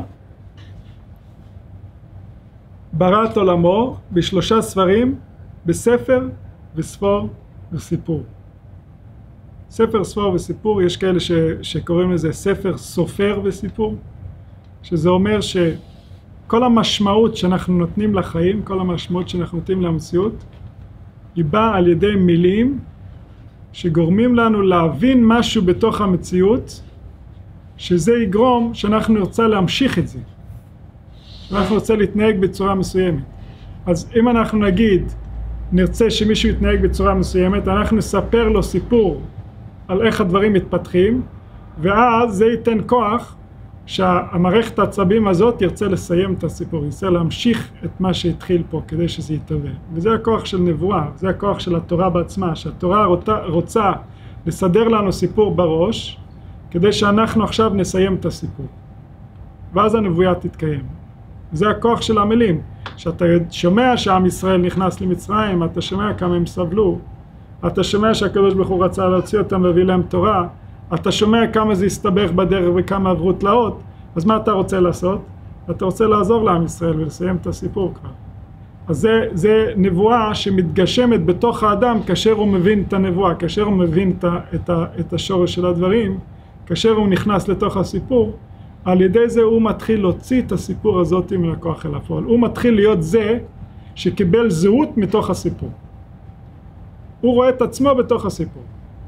ברא את עולמו בשלושה ספרים, בספר וספור וסיפור. ספר, ספור וסיפור, יש כאלה ש, שקוראים לזה ספר סופר וסיפור, שזה אומר ש... כל המשמעות שאנחנו נותנים לחיים, כל המשמעות שאנחנו נותנים למציאות, היא באה על ידי מילים שגורמים לנו להבין משהו בתוך המציאות, שזה יגרום שאנחנו נרצה להמשיך את זה. אנחנו נרצה להתנהג בצורה מסוימת. אז אם אנחנו נגיד, נרצה שמישהו יתנהג בצורה מסוימת, אנחנו נספר לו סיפור על איך הדברים מתפתחים, ואז זה ייתן כוח, שהמערכת העצבים הזאת ירצה לסיים את הסיפור, ירצה להמשיך את מה שהתחיל פה כדי שזה יתהווה. וזה הכוח של נבואה, זה הכוח של התורה בעצמה, שהתורה רוצה, רוצה לסדר לנו סיפור בראש, כדי שאנחנו עכשיו נסיים את הסיפור. ואז הנבואה תתקיים. זה הכוח של המילים, שאתה שומע שעם ישראל נכנס למצרים, אתה שומע כמה הם סבלו, אתה שומע שהקדוש ברוך הוא רצה להוציא אותם להביא להם תורה, אתה שומע כמה זה הסתבך בדרך וכמה עברו תלאות, אז מה אתה רוצה לעשות? אתה רוצה לעזור לעם ישראל ולסיים את הסיפור כבר. אז זה, זה נבואה שמתגשמת בתוך האדם כאשר הוא מבין את הנבואה, כאשר הוא מבין את, את, את השורש של הדברים, כאשר הוא נכנס לתוך הסיפור, על ידי זה הוא מתחיל להוציא את הסיפור הזאת מן הכוח אל הפועל. הוא מתחיל להיות זה שקיבל זהות מתוך הסיפור. הוא רואה את עצמו בתוך הסיפור.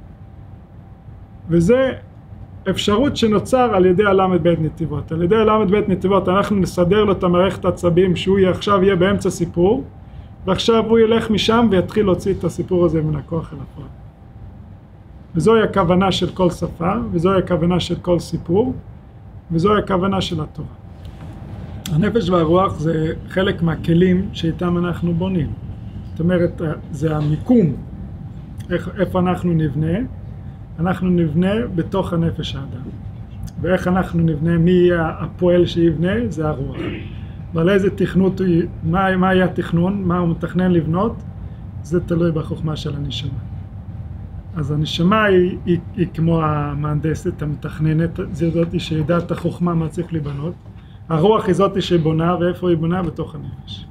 וזה אפשרות שנוצר על ידי הלמד בית נתיבות. על ידי הלמד בית נתיבות אנחנו נסדר לו את המערכת העצבים שהוא עכשיו יהיה באמצע סיפור, ועכשיו הוא ילך משם ויתחיל להוציא את הסיפור הזה מן הכוח אל הפועל. וזוהי הכוונה של כל שפה, וזוהי הכוונה של כל סיפור, וזוהי הכוונה של התורה. הנפש והרוח זה חלק מהכלים שאיתם אנחנו בונים. זאת אומרת, זה המיקום, איפה אנחנו נבנה, אנחנו נבנה בתוך הנפש האדם. ואיך אנחנו נבנה, מי יהיה הפועל שיבנה, זה הרוח. ועל איזה תכנות, מה, מה יהיה התכנון, מה הוא מתכנן לבנות, זה תלוי בחוכמה של הנשמה. אז הנשמה היא, היא, היא כמו המהנדסת, המתכננת, זה זאת שידעה את החוכמה מה צריך לבנות. הרוח היא זאת שבונה, ואיפה היא בונה? בתוך הנפש.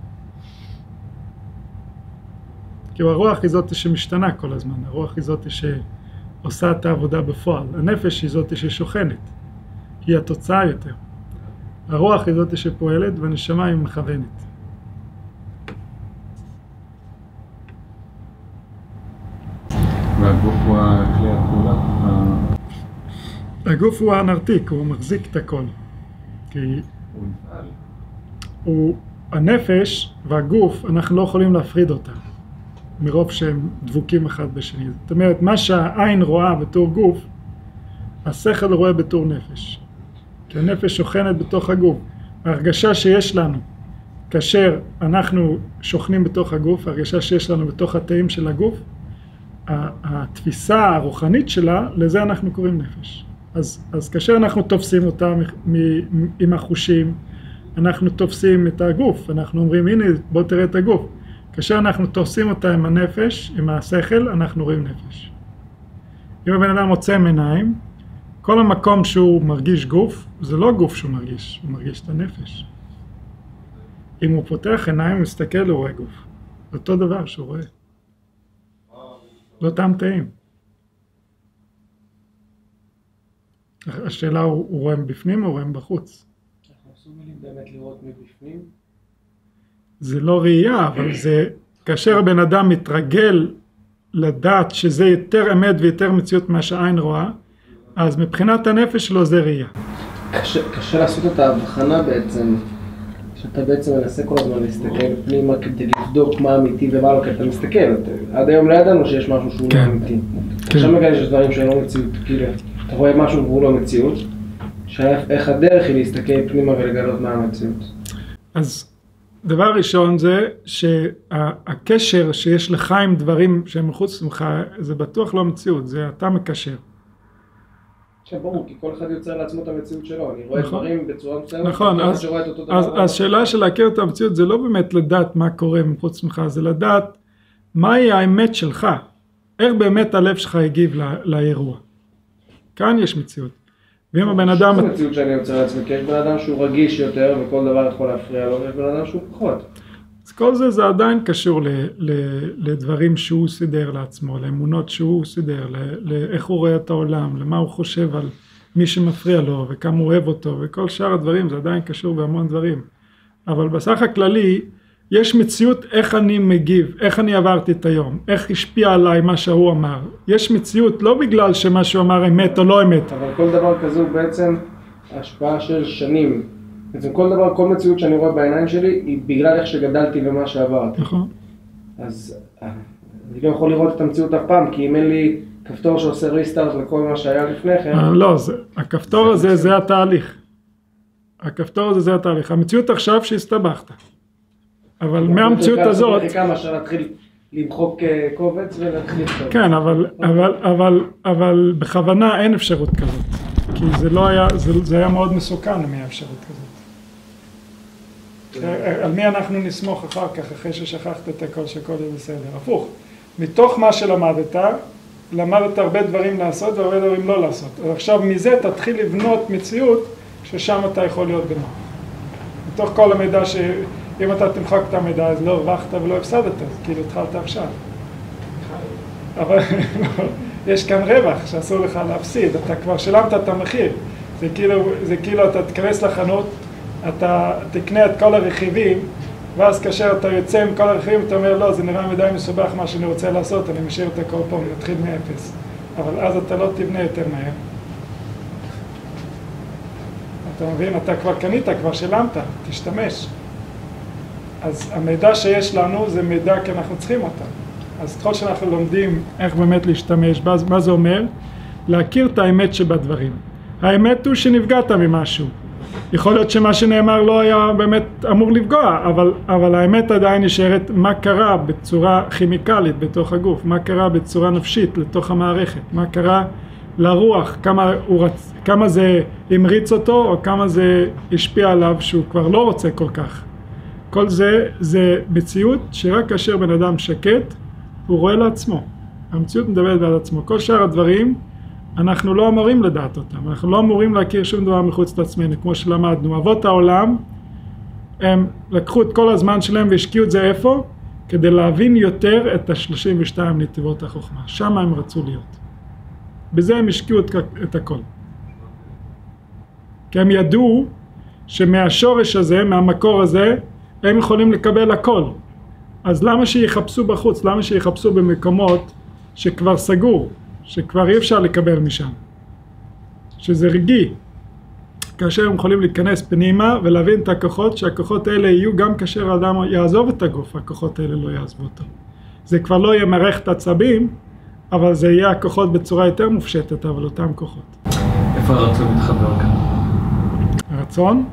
כי הרוח היא זאת שמשתנה כל הזמן, הרוח היא זאת שעושה את העבודה בפועל. הנפש היא זאת ששוכנת, היא התוצאה יותר. הרוח היא זאת שפועלת והנשמה היא מכוונת. והגוף הוא הכלי הפעולה? הגוף הוא הנרתיק, הוא מחזיק את הכל. כי הוא נפעל. הוא, הנפש והגוף, אנחנו לא יכולים להפריד אותם, מרוב שהם דבוקים אחד בשני. זאת אומרת, מה שהעין רואה בתור גוף, השכל רואה בתור נפש. כי הנפש שוכנת בתוך הגוף. ההרגשה שיש לנו, כאשר אנחנו שוכנים בתוך הגוף, ההרגשה שיש לנו בתוך התאים של הגוף, התפיסה הרוחנית שלה, לזה אנחנו קוראים נפש. אז, אז כאשר אנחנו תופסים אותם עם החושים, אנחנו תופסים את הגוף, אנחנו אומרים הנה בוא תראה את הגוף. כאשר אנחנו תופסים אותה עם הנפש, עם השכל, אנחנו רואים נפש. אם הבן אדם עוצם עיניים, כל המקום שהוא מרגיש גוף, זה לא גוף שהוא מרגיש, הוא מרגיש את הנפש. אם הוא פותח עיניים, הוא מסתכל, הוא רואה גוף. זה אותו דבר שהוא רואה. לא טעם טעים. השאלה הוא, הוא רואה מבפנים או הוא רואה מבחוץ? אנחנו מסוגלים באמת לראות מבפנים? זה לא ראייה, אבל זה כאשר הבן אדם מתרגל לדעת שזה יותר אמת ויותר מציאות מה שהעין רואה, אז מבחינת הנפש שלו זה ראייה. קשה, קשה לעשות את ההבחנה בעצם, שאתה בעצם מנסה כל הזמן להסתכל פנימה כדי לבדוק מה אמיתי ומה לא, כי אתה מסתכל, עד היום לא ידענו שיש משהו שהוא כן. לא אמיתי. כן. עכשיו מגלה שיש דברים שהם לא מציאות, כאילו, אתה רואה משהו והוא לא מציאות, שאיך הדרך היא להסתכל פנימה ולגלות מה המציאות. אז דבר ראשון זה שהקשר שיש לך עם דברים שהם מחוץ ממך, זה בטוח לא מציאות, זה אתה מקשר. עכשיו ברור, כי כל אחד יוצר לעצמו את המציאות שלו, אני רואה דברים בצורה מסוימת, נכון, אז, אז, אז שאלה של להכיר את המציאות זה לא באמת לדעת מה קורה מחוץ ממך, זה לדעת מהי האמת שלך, איך באמת הלב שלך הגיב לא, לאירוע. כאן יש מציאות. ואם הבן אדם... זה מציאות שאני יוצר לעצמי, כי יש בן אדם שהוא רגיש יותר וכל דבר יכול להפריע לו, ויש בן אדם שהוא פחות. אז כל זה זה עדיין קשור ל, ל, לדברים שהוא סידר לעצמו, לאמונות שהוא סידר, ל, לאיך הוא רואה את העולם, למה הוא חושב על מי שמפריע לו וכמה הוא אוהב אותו, וכל שאר הדברים זה עדיין קשור בהמון דברים. אבל בסך הכללי יש מציאות איך אני מגיב, איך אני עברתי את היום, איך השפיע עליי מה שהוא אמר. יש מציאות לא בגלל שמה שהוא אמר אמת או לא אמת. אבל כל דבר כזה הוא בעצם השפעה של שנים. בעצם כל דבר, כל מציאות שאני רואה בעיניים שלי היא בגלל איך שגדלתי ומה שעברתי. נכון. אז אני לא יכול לראות את המציאות אף פעם, כי אם אין לי כפתור שעושה ריסטארט לכל מה שהיה לפני כן. לא, זה, הכפתור הזה זה, זה התהליך. הכפתור הזה זה התהליך. המציאות עכשיו שהסתבכת. אבל מהמציאות הזאת... זה כמה אפשר להתחיל למחוק קובץ ולהתחיל לכתוב. כן, אבל, אבל, אבל, אבל בכוונה אין אפשרות כזאת. כי זה לא היה, זה, זה היה מאוד מסוכן אם היה אפשרות כזאת. על מי אנחנו נסמוך אחר כך, אחרי ששכחת את הכל שהכל יהיה בסדר? הפוך, מתוך מה שלמדת, למדת הרבה דברים לעשות והרבה דברים לא לעשות. אז עכשיו מזה תתחיל לבנות מציאות ששם אתה יכול להיות בנוח. מתוך כל המידע ש... אם אתה תמחק את המידע, אז לא הרווחת ולא הפסדת, אז כאילו התחלת עכשיו. אבל יש כאן רווח שאסור לך להפסיד, אתה כבר שילמת את המחיר. זה כאילו, זה כאילו אתה תכנס לחנות, אתה תקנה את כל הרכיבים, ואז כאשר אתה יוצא עם כל הרכיבים, אתה אומר, לא, זה נראה מדי מסובך מה שאני רוצה לעשות, אני משאיר את הכל פה, נתחיל מאפס. אבל אז אתה לא תבנה יותר מהר. אתה מבין, אתה כבר קנית, כבר שילמת, תשתמש. אז המידע שיש לנו זה מידע כי אנחנו צריכים אותה. אז ככל שאנחנו לומדים איך באמת להשתמש, מה זה אומר? להכיר את האמת שבדברים. האמת הוא שנפגעת ממשהו. יכול להיות שמה שנאמר לא היה באמת אמור לפגוע, אבל, אבל האמת עדיין נשארת מה קרה בצורה כימיקלית בתוך הגוף, מה קרה בצורה נפשית לתוך המערכת, מה קרה לרוח, כמה, הוא רצ... כמה זה המריץ אותו או כמה זה השפיע עליו שהוא כבר לא רוצה כל כך. כל זה זה מציאות שרק כאשר בן אדם שקט הוא רואה לעצמו. המציאות מדברת בעד עצמו. כל שאר הדברים אנחנו לא אמורים לדעת אותם. אנחנו לא אמורים להכיר שום דבר מחוץ לעצמנו, כמו שלמדנו. אבות העולם הם לקחו את כל הזמן שלהם והשקיעו את זה איפה? כדי להבין יותר את ה-שלושים ושתיים נתיבות החוכמה. שם הם רצו להיות. בזה הם השקיעו את, את הכל. כי הם ידעו שמהשורש הזה, מהמקור הזה, הם יכולים לקבל הכל. אז למה שיחפשו בחוץ? למה שיחפשו במקומות שכבר סגור, שכבר אי אפשר לקבל משם? שזה רגעי. כאשר הם יכולים להיכנס פנימה ולהבין את הכוחות, שהכוחות האלה יהיו גם כאשר האדם יעזוב את הגוף, הכוחות האלה לא יעזבו אותו. זה כבר לא יהיה מערכת עצבים, אבל זה יהיה הכוחות בצורה יותר מופשטת, אבל אותם כוחות. איפה הרצון מתחבר כאן? הרצון?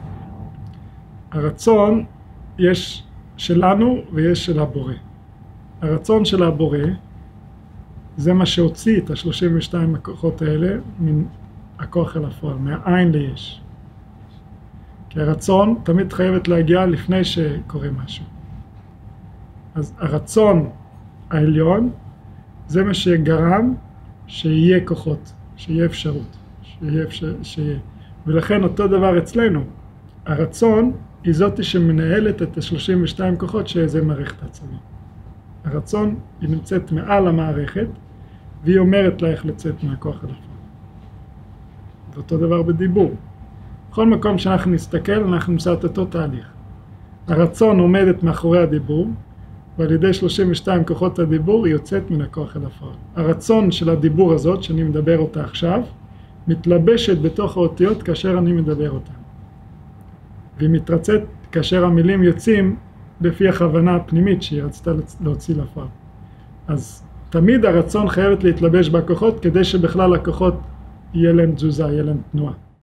הרצון יש שלנו ויש של הבורא. הרצון של הבורא זה מה שהוציא את ה-שלושים ושתיים הכוחות האלה הכוח אל הפועל, מהעין ליש. כי הרצון תמיד חייבת להגיע לפני שקורה משהו. אז הרצון העליון זה מה שגרם שיהיה כוחות, שיהיה אפשרות, שיהיה אפשר, שיהיה. ולכן אותו דבר אצלנו, הרצון היא זאת שמנהלת את ה-שלושים ושתיים כוחות שזה מערכת עצמית. הרצון היא נמצאת מעל המערכת והיא אומרת לה איך לצאת מהכוח אל הפועל. ואותו דבר בדיבור. בכל מקום שאנחנו נסתכל אנחנו נמצא את אותו תהליך. הרצון עומדת מאחורי הדיבור, ועל ידי שלושים ושתיים כוחות הדיבור היא יוצאת מן הכוח אל הפועל. הרצון של הדיבור הזאת שאני מדבר אותה עכשיו, מתלבשת בתוך האותיות כאשר אני מדבר אותה. והיא מתרצת כאשר המילים יוצאים לפי הכוונה הפנימית שהיא רצתה להוציא לפועל. אז תמיד הרצון חייבת להתלבש בכוחות כדי שבכלל הכוחות יהיה להם תזוזה, יהיה להם תנועה.